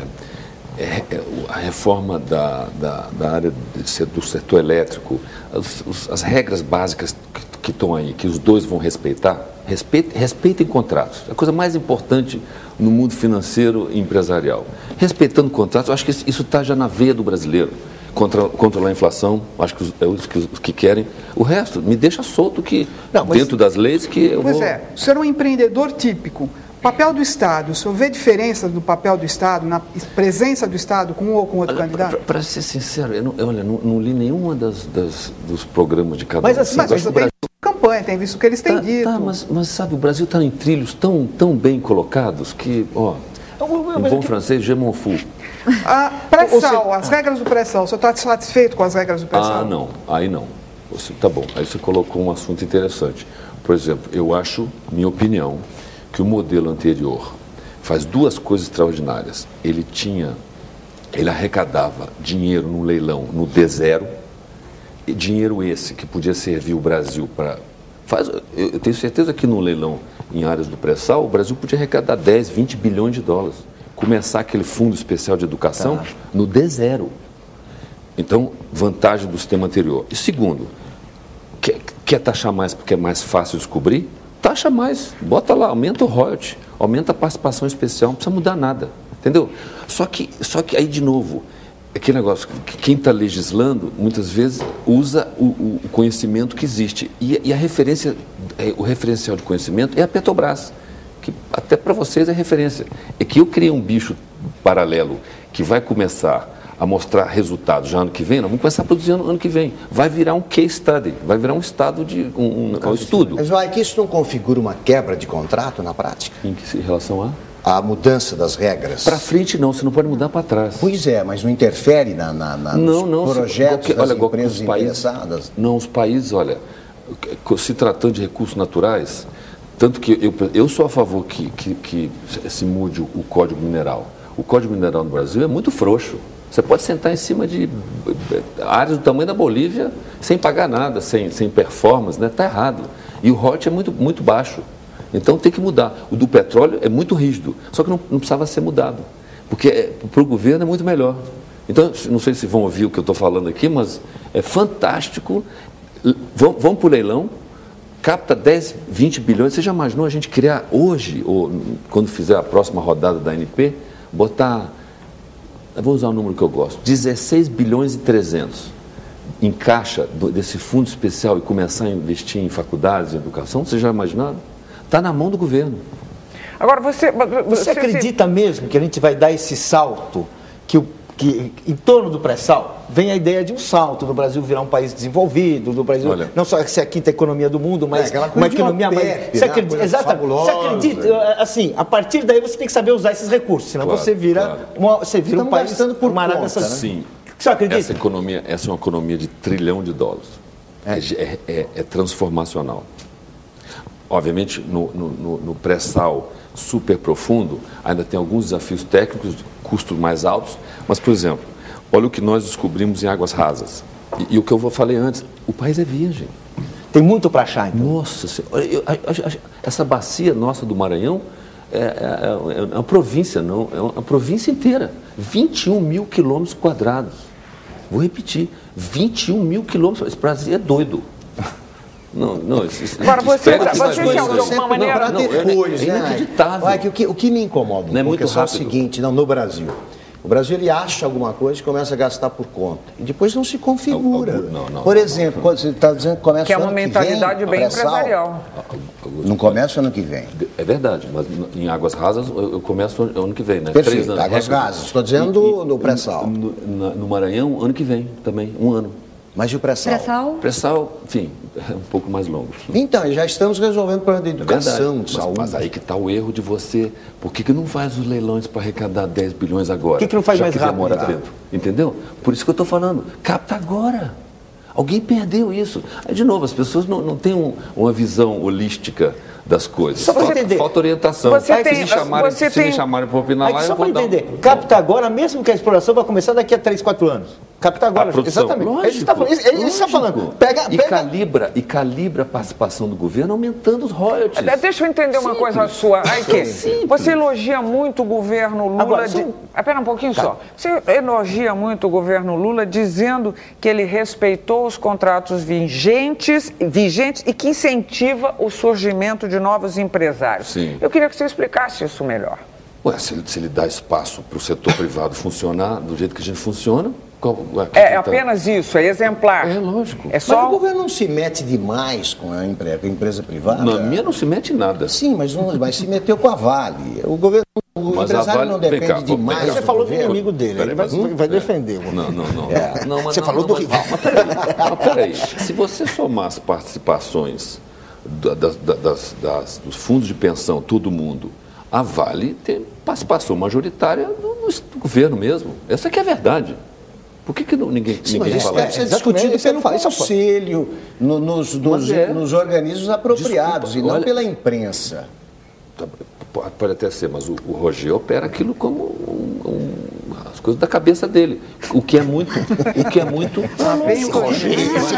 Speaker 2: a reforma da área do setor elétrico, as regras básicas que estão aí, que os dois vão respeitar, respeitem contratos. É a coisa mais importante no mundo financeiro e empresarial. Respeitando contratos, eu acho que isso está já na veia do brasileiro. Controlar a inflação, acho que é os que querem. O resto, me deixa solto dentro das leis que eu vou...
Speaker 5: Pois é, o senhor é um empreendedor típico. Papel do Estado, o senhor vê diferença do papel do Estado, na presença do Estado com um ou com outro candidato?
Speaker 2: Para ser sincero, eu não li nenhuma dos programas de cada um.
Speaker 5: Mas assim, você tem campanha, tem visto o que eles têm dito.
Speaker 2: Mas sabe, o Brasil está em trilhos tão bem colocados que, em bom francês, je m'en fous.
Speaker 5: Pré-sal, as regras do pré-sal, o senhor está satisfeito com as regras do pré-sal?
Speaker 2: Não, aí não. Tá bom, aí você colocou um assunto interessante. Por exemplo, eu acho, minha opinião, que o modelo anterior faz duas coisas extraordinárias. Ele arrecadava dinheiro no leilão no D0, e dinheiro esse que podia servir o Brasil para... Eu tenho certeza que no leilão em áreas do pré-sal, o Brasil podia arrecadar 10, 20 bilhões de dólares. Começar aquele fundo especial de educação no D0. Então, vantagem do sistema anterior. E segundo, quer taxar mais porque é mais fácil descobrir? Taxa mais, bota lá, aumenta o royalty, aumenta a participação especial, não precisa mudar nada, entendeu? Só que aí, de novo, aquele negócio, que quem está legislando, muitas vezes, usa o conhecimento que existe. E a referência, o referencial de conhecimento é a Petrobras, que até para vocês é referência. É que eu criei um bicho paralelo que vai começar a mostrar resultados já ano que vem, nós vamos começar a produzir ano que vem. Vai virar um case study, vai virar um estado de um estudo.
Speaker 3: Mas vai que isso não configura uma quebra de contrato na prática?
Speaker 2: Em relação
Speaker 3: a mudança das regras?
Speaker 2: Para frente não, você não pode mudar para trás.
Speaker 3: Pois é, mas não interfere nos projetos das empresas interessadas?
Speaker 2: Não, os países, olha, se tratando de recursos naturais, tanto que eu sou a favor que se mude o Código Mineral. O Código Mineral no Brasil é muito frouxo. Você pode sentar em cima de áreas do tamanho da Bolívia sem pagar nada, sem performance, né? Está errado. E o royalty é muito baixo. Então tem que mudar. O do petróleo é muito rígido, só que não precisava ser mudado, porque para o governo é muito melhor. Então, não sei se vão ouvir o que eu estou falando aqui, mas é fantástico. Vamos para o leilão, capta 10, 20 bilhões. Você já imaginou a gente criar hoje, ou quando fizer a próxima rodada da ANP, botar... Eu vou usar um número que eu gosto, 16 bilhões e 300 em caixa desse fundo especial e começar a investir em faculdades e educação? Você já imaginado? Está na mão do governo.
Speaker 4: Agora, você acredita mesmo que a gente vai dar esse salto, que em torno do pré-sal vem a ideia de um salto do Brasil virar um país desenvolvido, do Brasil não só ser a quinta economia do mundo, mas uma economia mais... Você acredita, exatamente. Você acredita, assim, a partir daí você tem que saber usar esses recursos, senão você vira um país por uma área dessas...
Speaker 2: Sim.
Speaker 4: Você acredita?
Speaker 2: Essa é uma economia de $1 trilhão. É transformacional. Obviamente, no pré-sal, super profundo, ainda tem alguns desafios técnicos, custos mais altos, mas, por exemplo, olha o que nós descobrimos em Águas Rasas. E o que eu falei antes, o país é virgem.
Speaker 4: Tem muito para achar, então.
Speaker 2: Nossa Senhora, essa bacia nossa do Maranhão é uma província, não, é uma província inteira. 21 mil quilômetros quadrados. Vou repetir, 21 mil quilômetros. Esse Brasil é doido. Não,
Speaker 1: agora, você de alguma maneira...
Speaker 3: Depois,
Speaker 2: é inacreditável.
Speaker 3: Olha, o que me incomoda
Speaker 2: não é muito
Speaker 3: é só o
Speaker 2: rápido.
Speaker 3: seguinte, no Brasil. O Brasil, ele acha alguma coisa e começa a gastar por conta. E depois não se configura. Por exemplo, você está dizendo que começa
Speaker 1: Que é
Speaker 3: o
Speaker 1: uma
Speaker 3: ano que
Speaker 1: mentalidade
Speaker 3: vem,
Speaker 1: bem
Speaker 3: pré-sal.
Speaker 1: empresarial.
Speaker 3: Não começa o ano que vem.
Speaker 2: É verdade, mas em Águas Rasas eu começo ano que vem, né?
Speaker 3: Perfeito,
Speaker 2: 3 anos.
Speaker 3: Águas Rasas. Estou dizendo no pré-sal.
Speaker 2: No Maranhão, ano que vem também, 1 ano.
Speaker 3: Mas e o pré-sal?
Speaker 6: Pré-sal?
Speaker 2: Pré-sal, enfim, é um pouco mais longo.
Speaker 3: Então, já estamos resolvendo o problema de educação, de saúde.
Speaker 2: Mas aí que está o erro de você. Por que não faz os leilões para arrecadar 10 bilhões agora?
Speaker 4: Por que não faz
Speaker 2: já
Speaker 4: mais
Speaker 2: que
Speaker 4: rápido?
Speaker 2: demora tanto? Entendeu? Por isso que eu estou falando, capta agora. Alguém perdeu isso. Aí, de novo, as pessoas não têm uma visão holística das coisas.
Speaker 4: Só para entender.
Speaker 2: Falta orientação. Se me chamarem para opinar lá,
Speaker 4: só
Speaker 2: eu
Speaker 4: para
Speaker 2: vou dar
Speaker 4: entender, capta agora, mesmo que a exploração vai começar daqui a 3, 4 anos. Capta agora, exatamente. Ele está falando. Pega.
Speaker 2: E calibra a participação do governo aumentando os royalties.
Speaker 1: Deixa eu entender uma coisa sua. Você elogia muito o governo Lula.
Speaker 4: Agora,
Speaker 1: Espera um pouquinho só. Você elogia muito o governo Lula dizendo que ele respeitou os contratos vigentes e que incentiva o surgimento de novos empresários.
Speaker 2: Sim.
Speaker 1: Eu queria que você explicasse isso melhor.
Speaker 2: Ué, se ele dá espaço para o setor privado funcionar do jeito que a gente funciona...
Speaker 1: apenas isso, é exemplar.
Speaker 2: É lógico.
Speaker 3: Mas o governo não se mete demais com a empresa privada?
Speaker 2: Na minha não se mete nada.
Speaker 3: Sim, mas se meteu com a Vale. O empresário não depende demais.
Speaker 4: Você falou do inimigo dele, ele vai defender.
Speaker 2: Não, mas
Speaker 4: você falou do rival.
Speaker 2: Mas peraí, se você somar as participações dos fundos de pensão, todo mundo, a Vale tem participação majoritária no governo mesmo. Essa que é a verdade. Por que ninguém fala?
Speaker 3: Deve ser discutido pelo conselho, nos organismos apropriados, e não pela imprensa.
Speaker 2: Pode até ser, mas o Roger opera aquilo como as coisas da cabeça dele. O que é muito. Roger.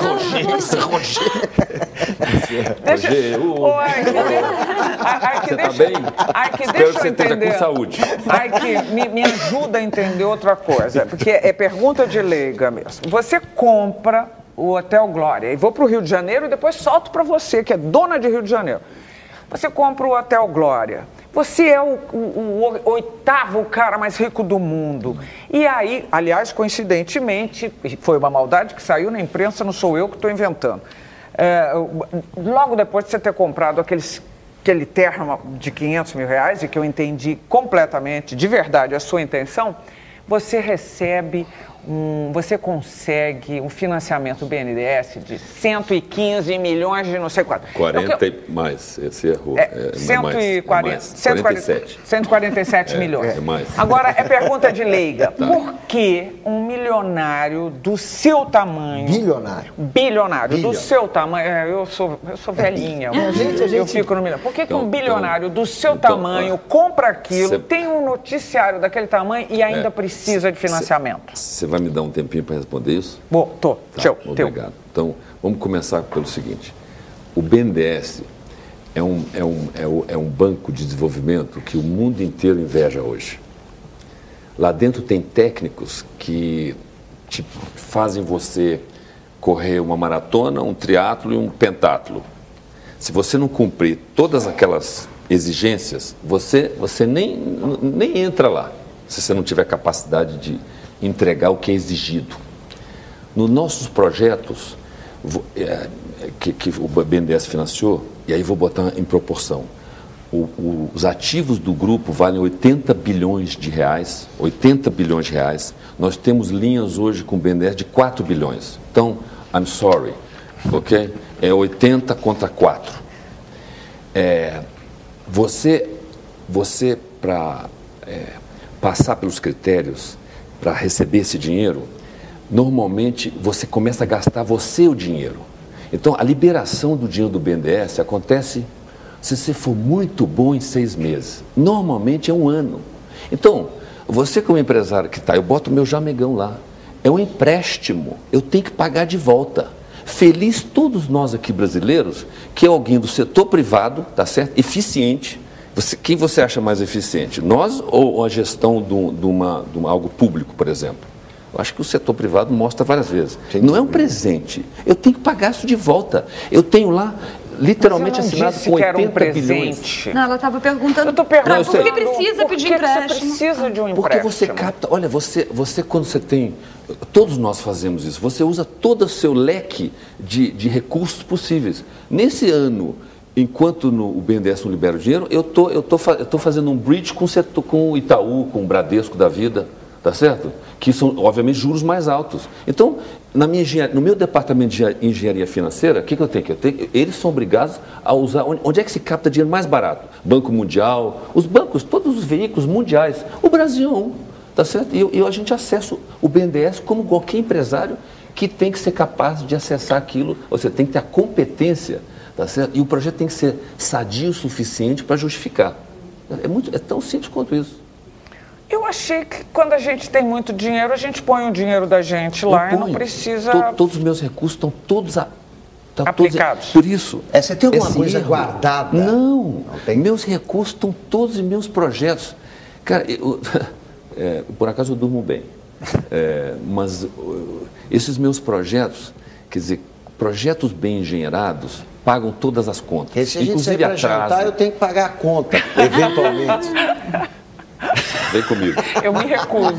Speaker 2: Você está bem? Espero que você esteja com saúde.
Speaker 1: Me ajuda a entender outra coisa, porque é pergunta de leiga mesmo. Você compra o Hotel Glória, e vou para o Rio de Janeiro e depois solto para você, que é dona de Rio de Janeiro. Você compra o Hotel Glória. Você é o 8º cara mais rico do mundo. E aí, aliás, coincidentemente, foi uma maldade que saiu na imprensa, não sou eu que estou inventando. Logo depois de você ter comprado aquele terno de R$500 mil, e que eu entendi completamente, de verdade, a sua intenção, você consegue um financiamento BNDES de 115 milhões de não sei quanto.
Speaker 2: 40 e mais, esse errou.
Speaker 1: 147 milhões.
Speaker 2: É mais.
Speaker 1: Agora, é pergunta de leiga. Por que um milionário do seu tamanho... Bilionário do seu tamanho... Eu sou velhinha. Eu fico no milhão. Por que um bilionário do seu tamanho compra aquilo, tem um noticiário daquele tamanho e ainda precisa de financiamento?
Speaker 2: Você vai me dar um tempinho para responder isso?
Speaker 1: Tô.
Speaker 2: Tá, obrigado. Então, vamos começar pelo seguinte. O BNDES é um banco de desenvolvimento que o mundo inteiro inveja hoje. Lá dentro tem técnicos que fazem você correr uma maratona, um triatlo e um pentatlo. Se você não cumprir todas aquelas exigências, você nem entra lá, se você não tiver capacidade de entregar o que é exigido. Nos nossos projetos, que o BNDES financiou, e aí vou botar em proporção, os ativos do grupo valem 80 bilhões de reais, nós temos linhas hoje com o BNDES de 4 bilhões. Então, I'm sorry, ok? É 80 contra 4. Você para passar pelos critérios, para receber esse dinheiro, normalmente você começa a gastar o dinheiro. Então, a liberação do dinheiro do BNDES acontece se você for muito bom em 6 meses. Normalmente é 1 ano. Então, você como empresário que está, eu boto o meu jamegão lá. É um empréstimo, eu tenho que pagar de volta. Feliz todos nós aqui brasileiros, que é alguém do setor privado, tá certo? Eficiente. Quem você acha mais eficiente? Nós ou a gestão de algo público, por exemplo? Eu acho que o setor privado mostra várias vezes. Não é um presente. Eu tenho que pagar isso de volta. Eu tenho lá, literalmente assinado com 80 bilhões.
Speaker 6: Não, ela estava perguntando.
Speaker 1: Eu estou perguntando.
Speaker 6: Por que precisa pedir empréstimo?
Speaker 1: Você precisa de um empréstimo?
Speaker 2: Porque você capta. Olha, você quando você tem. Todos nós fazemos isso. Você usa todo o seu leque de recursos possíveis. Nesse ano, enquanto o BNDES não libera o dinheiro, eu tô fazendo um bridge com o Itaú, com o Bradesco da vida. Tá certo? Que são, obviamente, juros mais altos. Então, no meu departamento de engenharia financeira, o que eu tenho? Eles são obrigados a usar... Onde é que se capta dinheiro mais barato? Banco Mundial, os bancos, todos os veículos mundiais. O Brasil é um, tá certo? E a gente acessa o BNDES como qualquer empresário que tem que ser capaz de acessar aquilo. Você tem que ter a competência, tá certo? E o projeto tem que ser sadio o suficiente para justificar. É tão simples quanto isso.
Speaker 1: Eu achei que quando a gente tem muito dinheiro, a gente põe o dinheiro da gente lá e não precisa...
Speaker 2: Todos os meus recursos estão todos
Speaker 1: aplicados.
Speaker 2: Por isso...
Speaker 3: Você tem alguma coisa guardada?
Speaker 2: Não tem? Meus recursos estão todos em meus projetos. Cara, por acaso eu durmo bem. Mas esses meus projetos, quer dizer, projetos bem engenheirados, pagam todas as contas.
Speaker 3: Porque se a gente sair para jantar, eu tenho que pagar a conta, eventualmente.
Speaker 2: Vem comigo.
Speaker 1: Eu me recuso.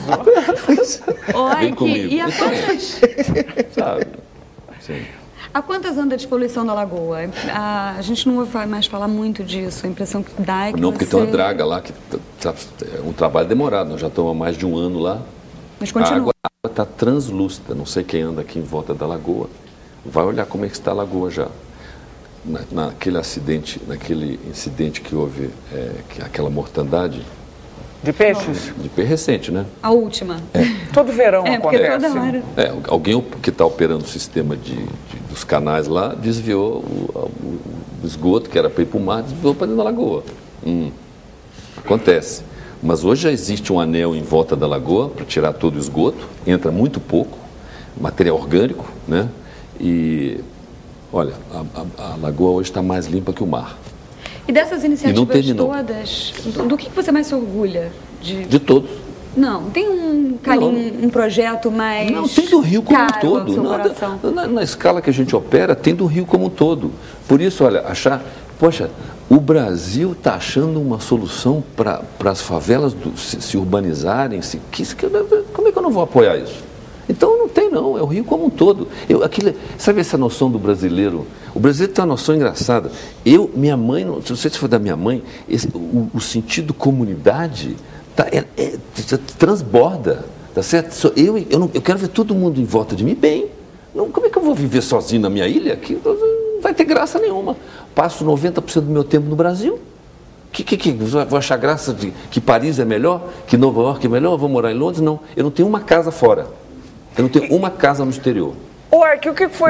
Speaker 2: Vem comigo.
Speaker 6: E a quantas...
Speaker 2: Sabe? Sim.
Speaker 6: Há quantas anda de poluição da lagoa? A gente não ouve mais falar muito disso. A impressão que dá é que
Speaker 2: não, porque tem uma draga lá, que é um trabalho demorado. Nós já estamos há mais de 1 ano lá.
Speaker 6: Mas continua.
Speaker 2: A água está translúcida. Não sei quem anda aqui em volta da lagoa. Vai olhar como é que está a lagoa já. Naquele incidente que houve, aquela mortandade...
Speaker 1: De peixes?
Speaker 2: De peixe recente, né?
Speaker 6: A última.
Speaker 1: Todo verão acontece.
Speaker 6: Toda hora.
Speaker 2: Alguém que está operando o sistema dos canais lá desviou o esgoto, que era para ir para o mar, desviou para dentro da lagoa. Acontece. Mas hoje já existe um anel em volta da lagoa para tirar todo o esgoto, entra muito pouco, material orgânico, né? E, olha, a lagoa hoje está mais limpa que o mar.
Speaker 6: E dessas iniciativas todas, do que você mais se orgulha?
Speaker 2: De todos.
Speaker 6: Não, tem um projeto mais...
Speaker 2: Não, tem do Rio como um todo. Na escala que a gente opera, tem do Rio como um todo. Por isso, olha, poxa, o Brasil está achando uma solução para as favelas se urbanizarem. Como é que eu não vou apoiar isso? Então não tem não, é o Rio como um todo. Sabe essa noção do brasileiro? O brasileiro tem uma noção engraçada. Minha mãe, não sei se foi da minha mãe, o sentido comunidade transborda, tá certo? Eu quero ver todo mundo em volta de mim bem. Como é que eu vou viver sozinho na minha ilha? Que não vai ter graça nenhuma. Passo 90% do meu tempo no Brasil. Vou achar graça de que Paris é melhor, que Nova York é melhor, eu vou morar em Londres? Não, eu não tenho uma casa fora. Eu não tenho uma casa no exterior.
Speaker 1: Ark, o que foi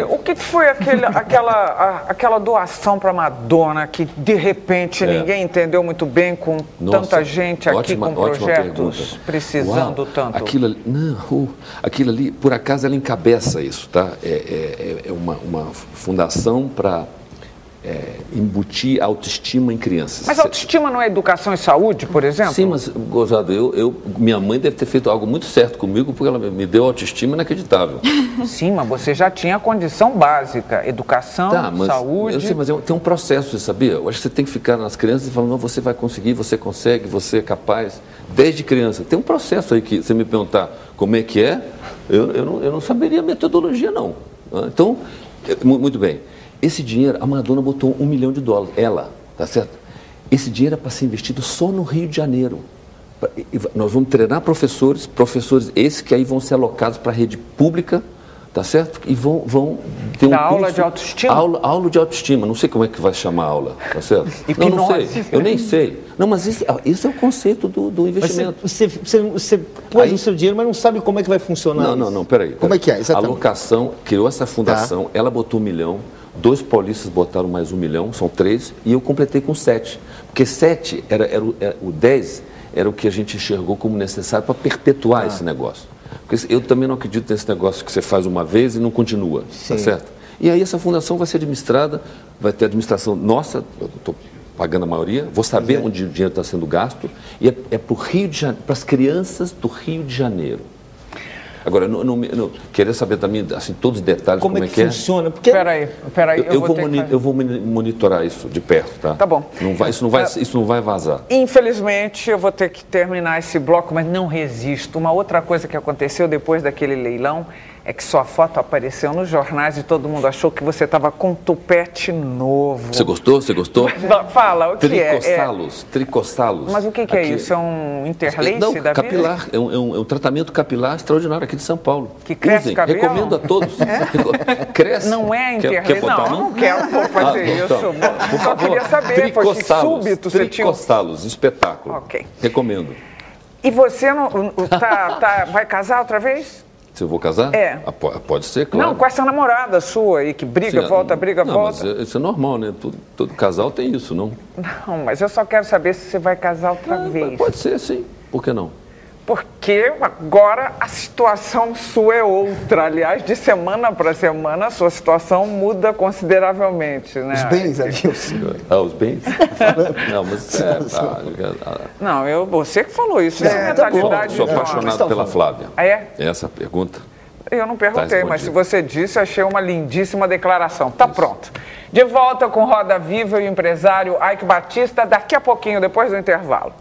Speaker 1: aquela doação para Madonna que de repente ninguém entendeu muito bem, com tanta gente aqui com projetos precisando tanto?
Speaker 2: Aquilo ali, por acaso ela encabeça isso, tá? É uma fundação para embutir autoestima em crianças.
Speaker 1: Mas autoestima não é educação e saúde, por exemplo?
Speaker 2: Sim, mas, gozado, minha mãe deve ter feito algo muito certo comigo, porque ela me deu autoestima inacreditável.
Speaker 1: Sim, mas você já tinha a condição básica, educação, saúde...
Speaker 2: Eu sei, mas tem um processo, você sabia? Eu acho que você tem que ficar nas crianças e falar, não, você vai conseguir, você consegue, você é capaz. Desde criança. Tem um processo aí que, você me perguntar como é que é, eu não saberia a metodologia, não. Então, muito bem. Esse dinheiro, a Madonna botou $1 milhão, ela, tá certo? Esse dinheiro é para ser investido só no Rio de Janeiro. Nós vamos treinar professores esses que aí vão ser alocados para a rede pública, tá certo? E vão Tem um
Speaker 1: da
Speaker 2: curso,
Speaker 1: aula de autoestima?
Speaker 2: Aula de autoestima, não sei como é que vai chamar a aula, tá certo? Não sei, eu nem sei. Não, mas isso é o conceito do investimento.
Speaker 4: Mas você pôs o seu dinheiro, mas não sabe como é que vai funcionar.
Speaker 2: Não, peraí.
Speaker 4: Como é que é, exatamente?
Speaker 2: A locação, criou essa fundação, ela botou 1 milhão, 2 paulistas botaram mais 1 milhão, são 3, e eu completei com 7. Porque 7, o 10 era o que a gente enxergou como necessário para perpetuar esse negócio. Porque eu também não acredito nesse negócio que você faz uma vez e não continua, tá certo? E aí essa fundação vai ser administrada, vai ter administração nossa, eu estou pagando a maioria, vou saber onde o dinheiro está sendo gasto, e é para o Rio de Janeiro, para as crianças do Rio de Janeiro. Agora, eu queria saber também, assim, todos os detalhes, como é que
Speaker 4: funciona. Porque...
Speaker 1: Peraí,
Speaker 2: eu vou monitorar isso de perto, tá?
Speaker 1: Tá bom.
Speaker 2: Isso não vai vazar.
Speaker 1: Infelizmente, eu vou ter que terminar esse bloco, mas não resisto. Uma outra coisa que aconteceu depois daquele leilão é que sua foto apareceu nos jornais e todo mundo achou que você estava com um tupete novo.
Speaker 2: Você gostou? Você gostou?
Speaker 1: Fala, o que é?
Speaker 2: Tricostalos.
Speaker 1: Mas o que é isso? É um interlace da
Speaker 2: capilar,
Speaker 1: vida?
Speaker 2: é um tratamento capilar extraordinário aqui de São Paulo.
Speaker 1: Que cresce
Speaker 2: Usem,
Speaker 1: cabelo?
Speaker 2: Recomendo a todos. Cresce.
Speaker 1: Não é interlace?
Speaker 2: Quer botar
Speaker 1: não quero fazer isso.
Speaker 2: Por
Speaker 1: Só
Speaker 2: favor,
Speaker 1: queria saber, foi que súbito você tinha...
Speaker 2: Tricostalos, espetáculo.
Speaker 1: Ok.
Speaker 2: Recomendo.
Speaker 1: E você não vai casar outra vez?
Speaker 2: Se eu vou casar?
Speaker 1: É.
Speaker 2: Pode ser, claro.
Speaker 1: Não, com essa namorada sua aí, que briga, volta, briga, volta.
Speaker 2: Mas isso é normal, né? Todo casal tem isso, não?
Speaker 1: Não, mas eu só quero saber se você vai casar outra vez.
Speaker 2: Pode ser, sim. Por que não?
Speaker 1: Porque agora a situação sua é outra. Aliás, de semana para semana, a sua situação muda consideravelmente, né?
Speaker 4: Os bens, Adilson.
Speaker 2: Os bens? Não, mas...
Speaker 1: Não, você que falou isso. Isso é mentalidade.
Speaker 2: Sou apaixonado pela Flávia.
Speaker 1: Ah, é?
Speaker 2: Essa pergunta.
Speaker 1: Eu não perguntei, mas se você disse, achei uma lindíssima declaração. Tá pronto. De volta com Roda Viva e o empresário Ike Batista, daqui a pouquinho, depois do intervalo.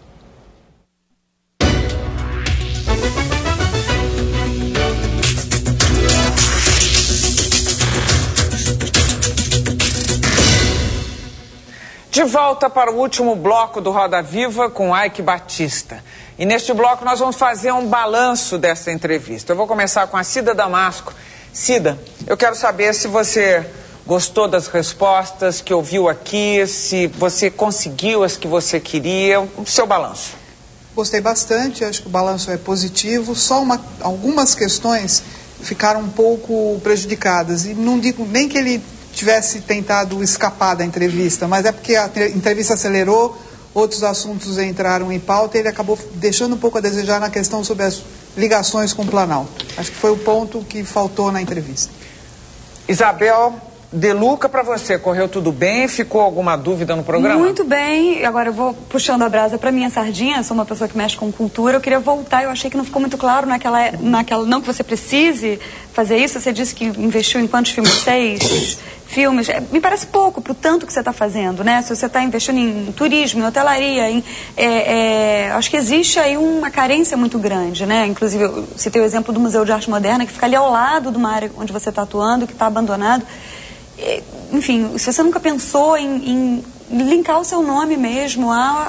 Speaker 1: De volta para o último bloco do Roda Viva com Ike Batista. E neste bloco nós vamos fazer um balanço dessa entrevista. Eu vou começar com a Cida Damasco. Cida, eu quero saber se você gostou das respostas que ouviu aqui, se você conseguiu as que você queria, o seu balanço.
Speaker 5: Gostei bastante, acho que o balanço é positivo, só algumas questões ficaram um pouco prejudicadas. E não digo nem que ele tivesse tentado escapar da entrevista, mas é porque a entrevista acelerou, outros assuntos entraram em pauta e ele acabou deixando um pouco a desejar na questão sobre as ligações com o Planalto. Acho que foi o ponto que faltou na entrevista.
Speaker 1: Isabel De Luca, para você, correu tudo bem? Ficou alguma dúvida no programa?
Speaker 6: Muito bem. Agora eu vou puxando a brasa para minha sardinha. Eu sou uma pessoa que mexe com cultura. Eu queria voltar. Eu achei que não ficou muito claro naquela não que você precise fazer isso. Você disse que investiu em quantos filmes? 6 filmes. Me parece pouco para o tanto que você está fazendo, né? Se você está investindo em turismo, em hotelaria, acho que existe aí uma carência muito grande, né? Inclusive, eu citei o exemplo do Museu de Arte Moderna, que fica ali ao lado de uma área onde você está atuando, que está abandonado. Enfim, se você nunca pensou em linkar o seu nome mesmo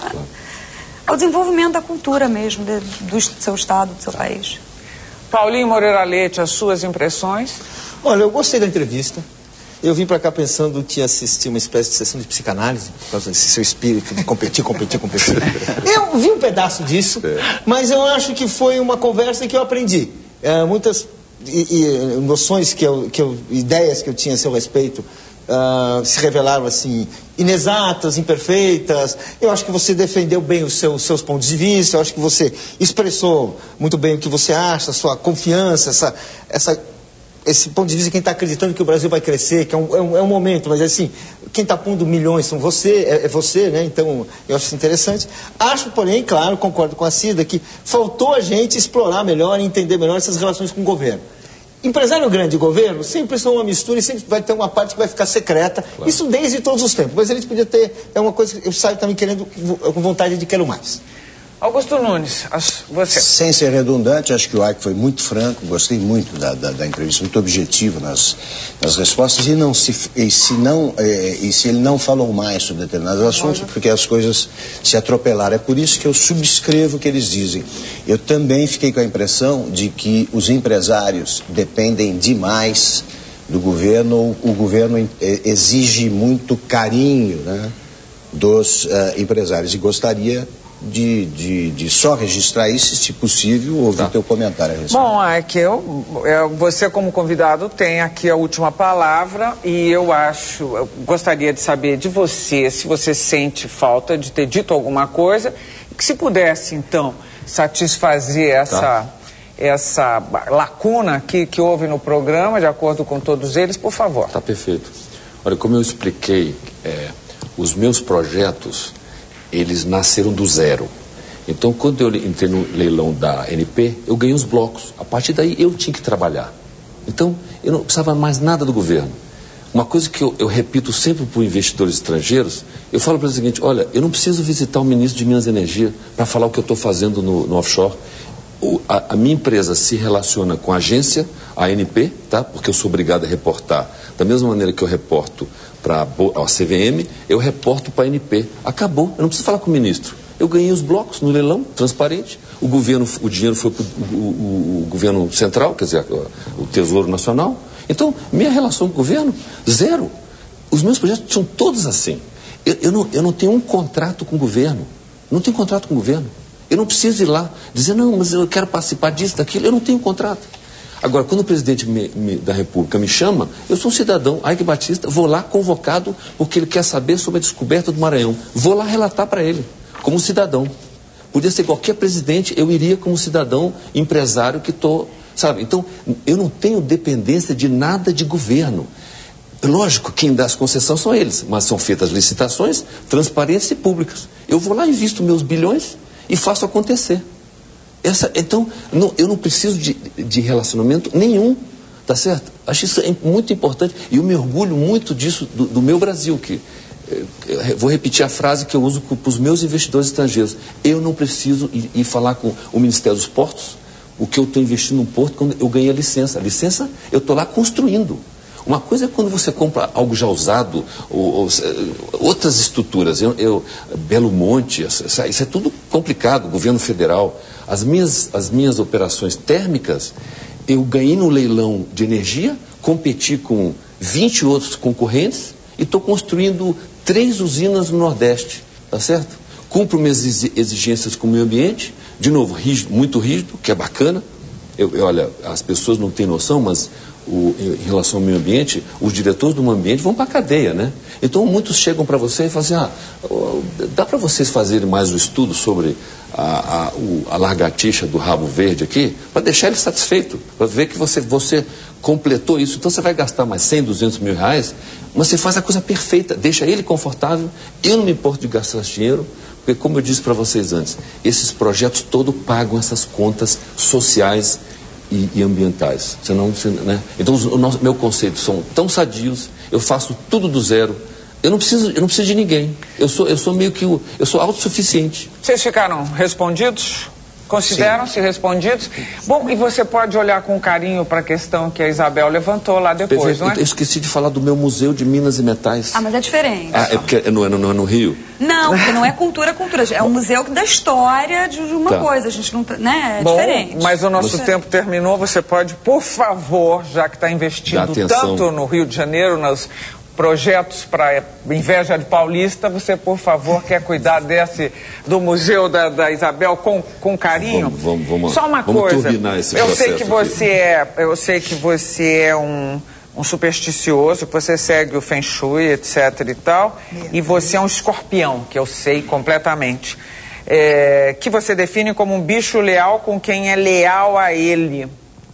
Speaker 6: ao desenvolvimento da cultura mesmo, do seu estado, do seu país.
Speaker 1: Paulinho Moreira Leite, as suas impressões?
Speaker 4: Olha, eu gostei da entrevista. Eu vim para cá pensando que ia assistir uma espécie de sessão de psicanálise, por causa desse seu espírito de competir. Eu vi um pedaço disso, mas eu acho que foi uma conversa que eu aprendi. Muitas noções ideias que eu tinha a seu respeito se revelaram assim inexatas, imperfeitas. Eu acho que você defendeu bem os seus pontos de vista. Eu acho que você expressou muito bem o que você acha, a sua confiança, esse ponto de vista de quem está acreditando que o Brasil vai crescer, que é um momento, mas assim, quem está pondo milhões são é você, né? Então, eu acho isso interessante. Acho, porém, claro, concordo com a Cida, que faltou a gente explorar melhor e entender melhor essas relações com o governo. Empresário grande e governo sempre são uma mistura e sempre vai ter uma parte que vai ficar secreta. Claro. Isso desde todos os tempos. Mas a gente podia ter, é uma coisa que eu saio também com vontade de quero mais.
Speaker 1: Augusto Nunes, você.
Speaker 3: Sem ser redundante, acho que o Ike foi muito franco, gostei muito da entrevista, muito objetivo nas respostas, e se ele não falou mais sobre determinados assuntos, porque as coisas se atropelaram. É por isso que eu subscrevo o que eles dizem. Eu também fiquei com a impressão de que os empresários dependem demais do governo, o governo exige muito carinho, né, dos empresários, e gostaria de só registrar isso, se possível, ouvir teu comentário a respeito.
Speaker 1: Bom, é que você como convidado tem aqui a última palavra e eu gostaria de saber de você, se você sente falta de ter dito alguma coisa, que se pudesse, então, satisfazer essa lacuna que houve no programa, de acordo com todos eles, por favor.
Speaker 2: Tá perfeito. Olha, como eu expliquei, os meus projetos, eles nasceram do zero. Então, quando eu entrei no leilão da ANP, eu ganhei os blocos. A partir daí, eu tinha que trabalhar. Então, eu não precisava mais nada do governo. Uma coisa que eu repito sempre para os investidores estrangeiros, eu falo para eles o seguinte: olha, eu não preciso visitar o ministro de Minas e Energia para falar o que eu estou fazendo no offshore. A minha empresa se relaciona com a agência, a ANP, tá? Porque eu sou obrigado a reportar. Da mesma maneira que eu reporto para a CVM, eu reporto para a ANP. Acabou, eu não preciso falar com o ministro. Eu ganhei os blocos no leilão, transparente. O dinheiro foi para o governo central, quer dizer, o Tesouro Nacional. Então, minha relação com o governo, zero. Os meus projetos são todos assim. Eu não tenho um contrato com o governo. Não tenho contrato com o governo. Eu não preciso ir lá dizer, não, mas eu quero participar disso, daquilo. Eu não tenho contrato. Agora, quando o presidente da República me chama, eu sou um cidadão, Ike Batista, vou lá convocado porque ele quer saber sobre a descoberta do Maranhão. Vou lá relatar para ele, como cidadão. Podia ser qualquer presidente, eu iria como cidadão empresário que estou, sabe? Então, eu não tenho dependência de nada de governo. Lógico, quem dá as concessões são eles, mas são feitas licitações transparentes e públicas. Eu vou lá, invisto meus bilhões e faço acontecer. Então, eu não preciso de relacionamento nenhum, tá certo? Acho isso muito importante e eu me orgulho muito disso, do meu Brasil, que vou repetir a frase que eu uso para os meus investidores estrangeiros. Eu não preciso ir falar com o Ministério dos Portos, o que eu estou investindo no porto, quando eu ganhei a licença. A licença, eu estou lá construindo. Uma coisa é quando você compra algo já usado, ou outras estruturas, Belo Monte, isso é tudo complicado, governo federal. As minhas operações térmicas, eu ganhei no leilão de energia, competi com 20 outros concorrentes e estou construindo 3 usinas no Nordeste, tá certo? Cumpro minhas exigências com o meio ambiente, de novo, rígido, muito rígido, que é bacana. Olha, as pessoas não têm noção, mas em relação ao meio ambiente, os diretores do meio ambiente vão para a cadeia, né? Então, muitos chegam para você e falam assim, dá para vocês fazerem mais um estudo sobre a lagartixa do rabo verde aqui, para deixar ele satisfeito, para ver que você completou isso. Então, você vai gastar mais 100, 200 mil reais, mas você faz a coisa perfeita, deixa ele confortável. Eu não me importo de gastar esse dinheiro, porque, como eu disse para vocês antes, esses projetos todos pagam essas contas sociais e ambientais. Né? Então, meu conceito são tão sadios, eu faço tudo do zero. Eu não preciso de ninguém. Eu sou meio que eu sou autossuficiente.
Speaker 1: Vocês ficaram respondidos? Consideram-se respondidos? Bom, e você pode olhar com carinho para a questão que a Isabel levantou lá depois, não é?
Speaker 2: Eu esqueci de falar do meu Museu de Minas e Metais.
Speaker 6: Ah, mas é diferente.
Speaker 2: É porque não é no Rio?
Speaker 6: Não, porque não é cultura. É um museu da história de uma coisa. A gente não... Né? É diferente.
Speaker 1: Mas o nosso tempo terminou. Você pode, por favor, já que está investindo tanto no Rio de Janeiro, nos projetos para inveja de paulista, você, por favor, quer cuidar do museu da Isabel com carinho?
Speaker 2: Vamos
Speaker 1: Só uma coisa,
Speaker 2: turbinar esse
Speaker 1: eu
Speaker 2: processo
Speaker 1: sei que você é um supersticioso, que você segue o Feng Shui, etc e tal, e você é um escorpião, que eu sei completamente, que você define como um bicho leal com quem é leal a ele.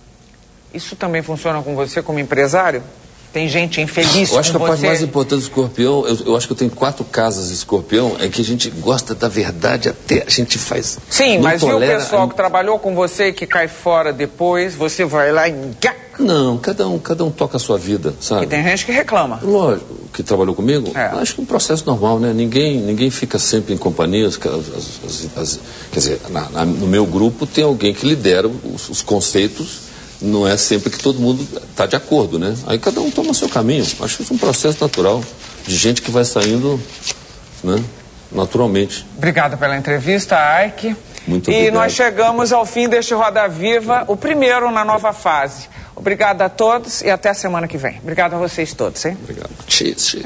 Speaker 1: Isso também funciona com você como empresário? Tem gente infeliz com você?
Speaker 2: Eu acho que a parte mais importante do escorpião, eu acho que eu tenho 4 casas de escorpião, é que a gente gosta da verdade até a gente faz.
Speaker 1: Sim, mas e o pessoal que trabalhou com você, que cai fora depois, você vai lá e...
Speaker 2: Não, cada um toca a sua vida, sabe?
Speaker 1: E tem gente que reclama.
Speaker 2: Lógico, que trabalhou comigo, acho que é um processo normal, né? Ninguém fica sempre em companhias, quer dizer, no meu grupo tem alguém que lidera os conceitos. Não é sempre que todo mundo está de acordo, né? Aí cada um toma o seu caminho. Acho que isso é um processo natural de gente que vai saindo, né, naturalmente.
Speaker 1: Obrigado pela entrevista, Ike.
Speaker 2: Muito obrigado.
Speaker 1: E nós chegamos ao fim deste Roda Viva, o primeiro na nova fase. Obrigada a todos e até a semana que vem. Obrigada a vocês todos, hein?
Speaker 2: Obrigado. Cheers.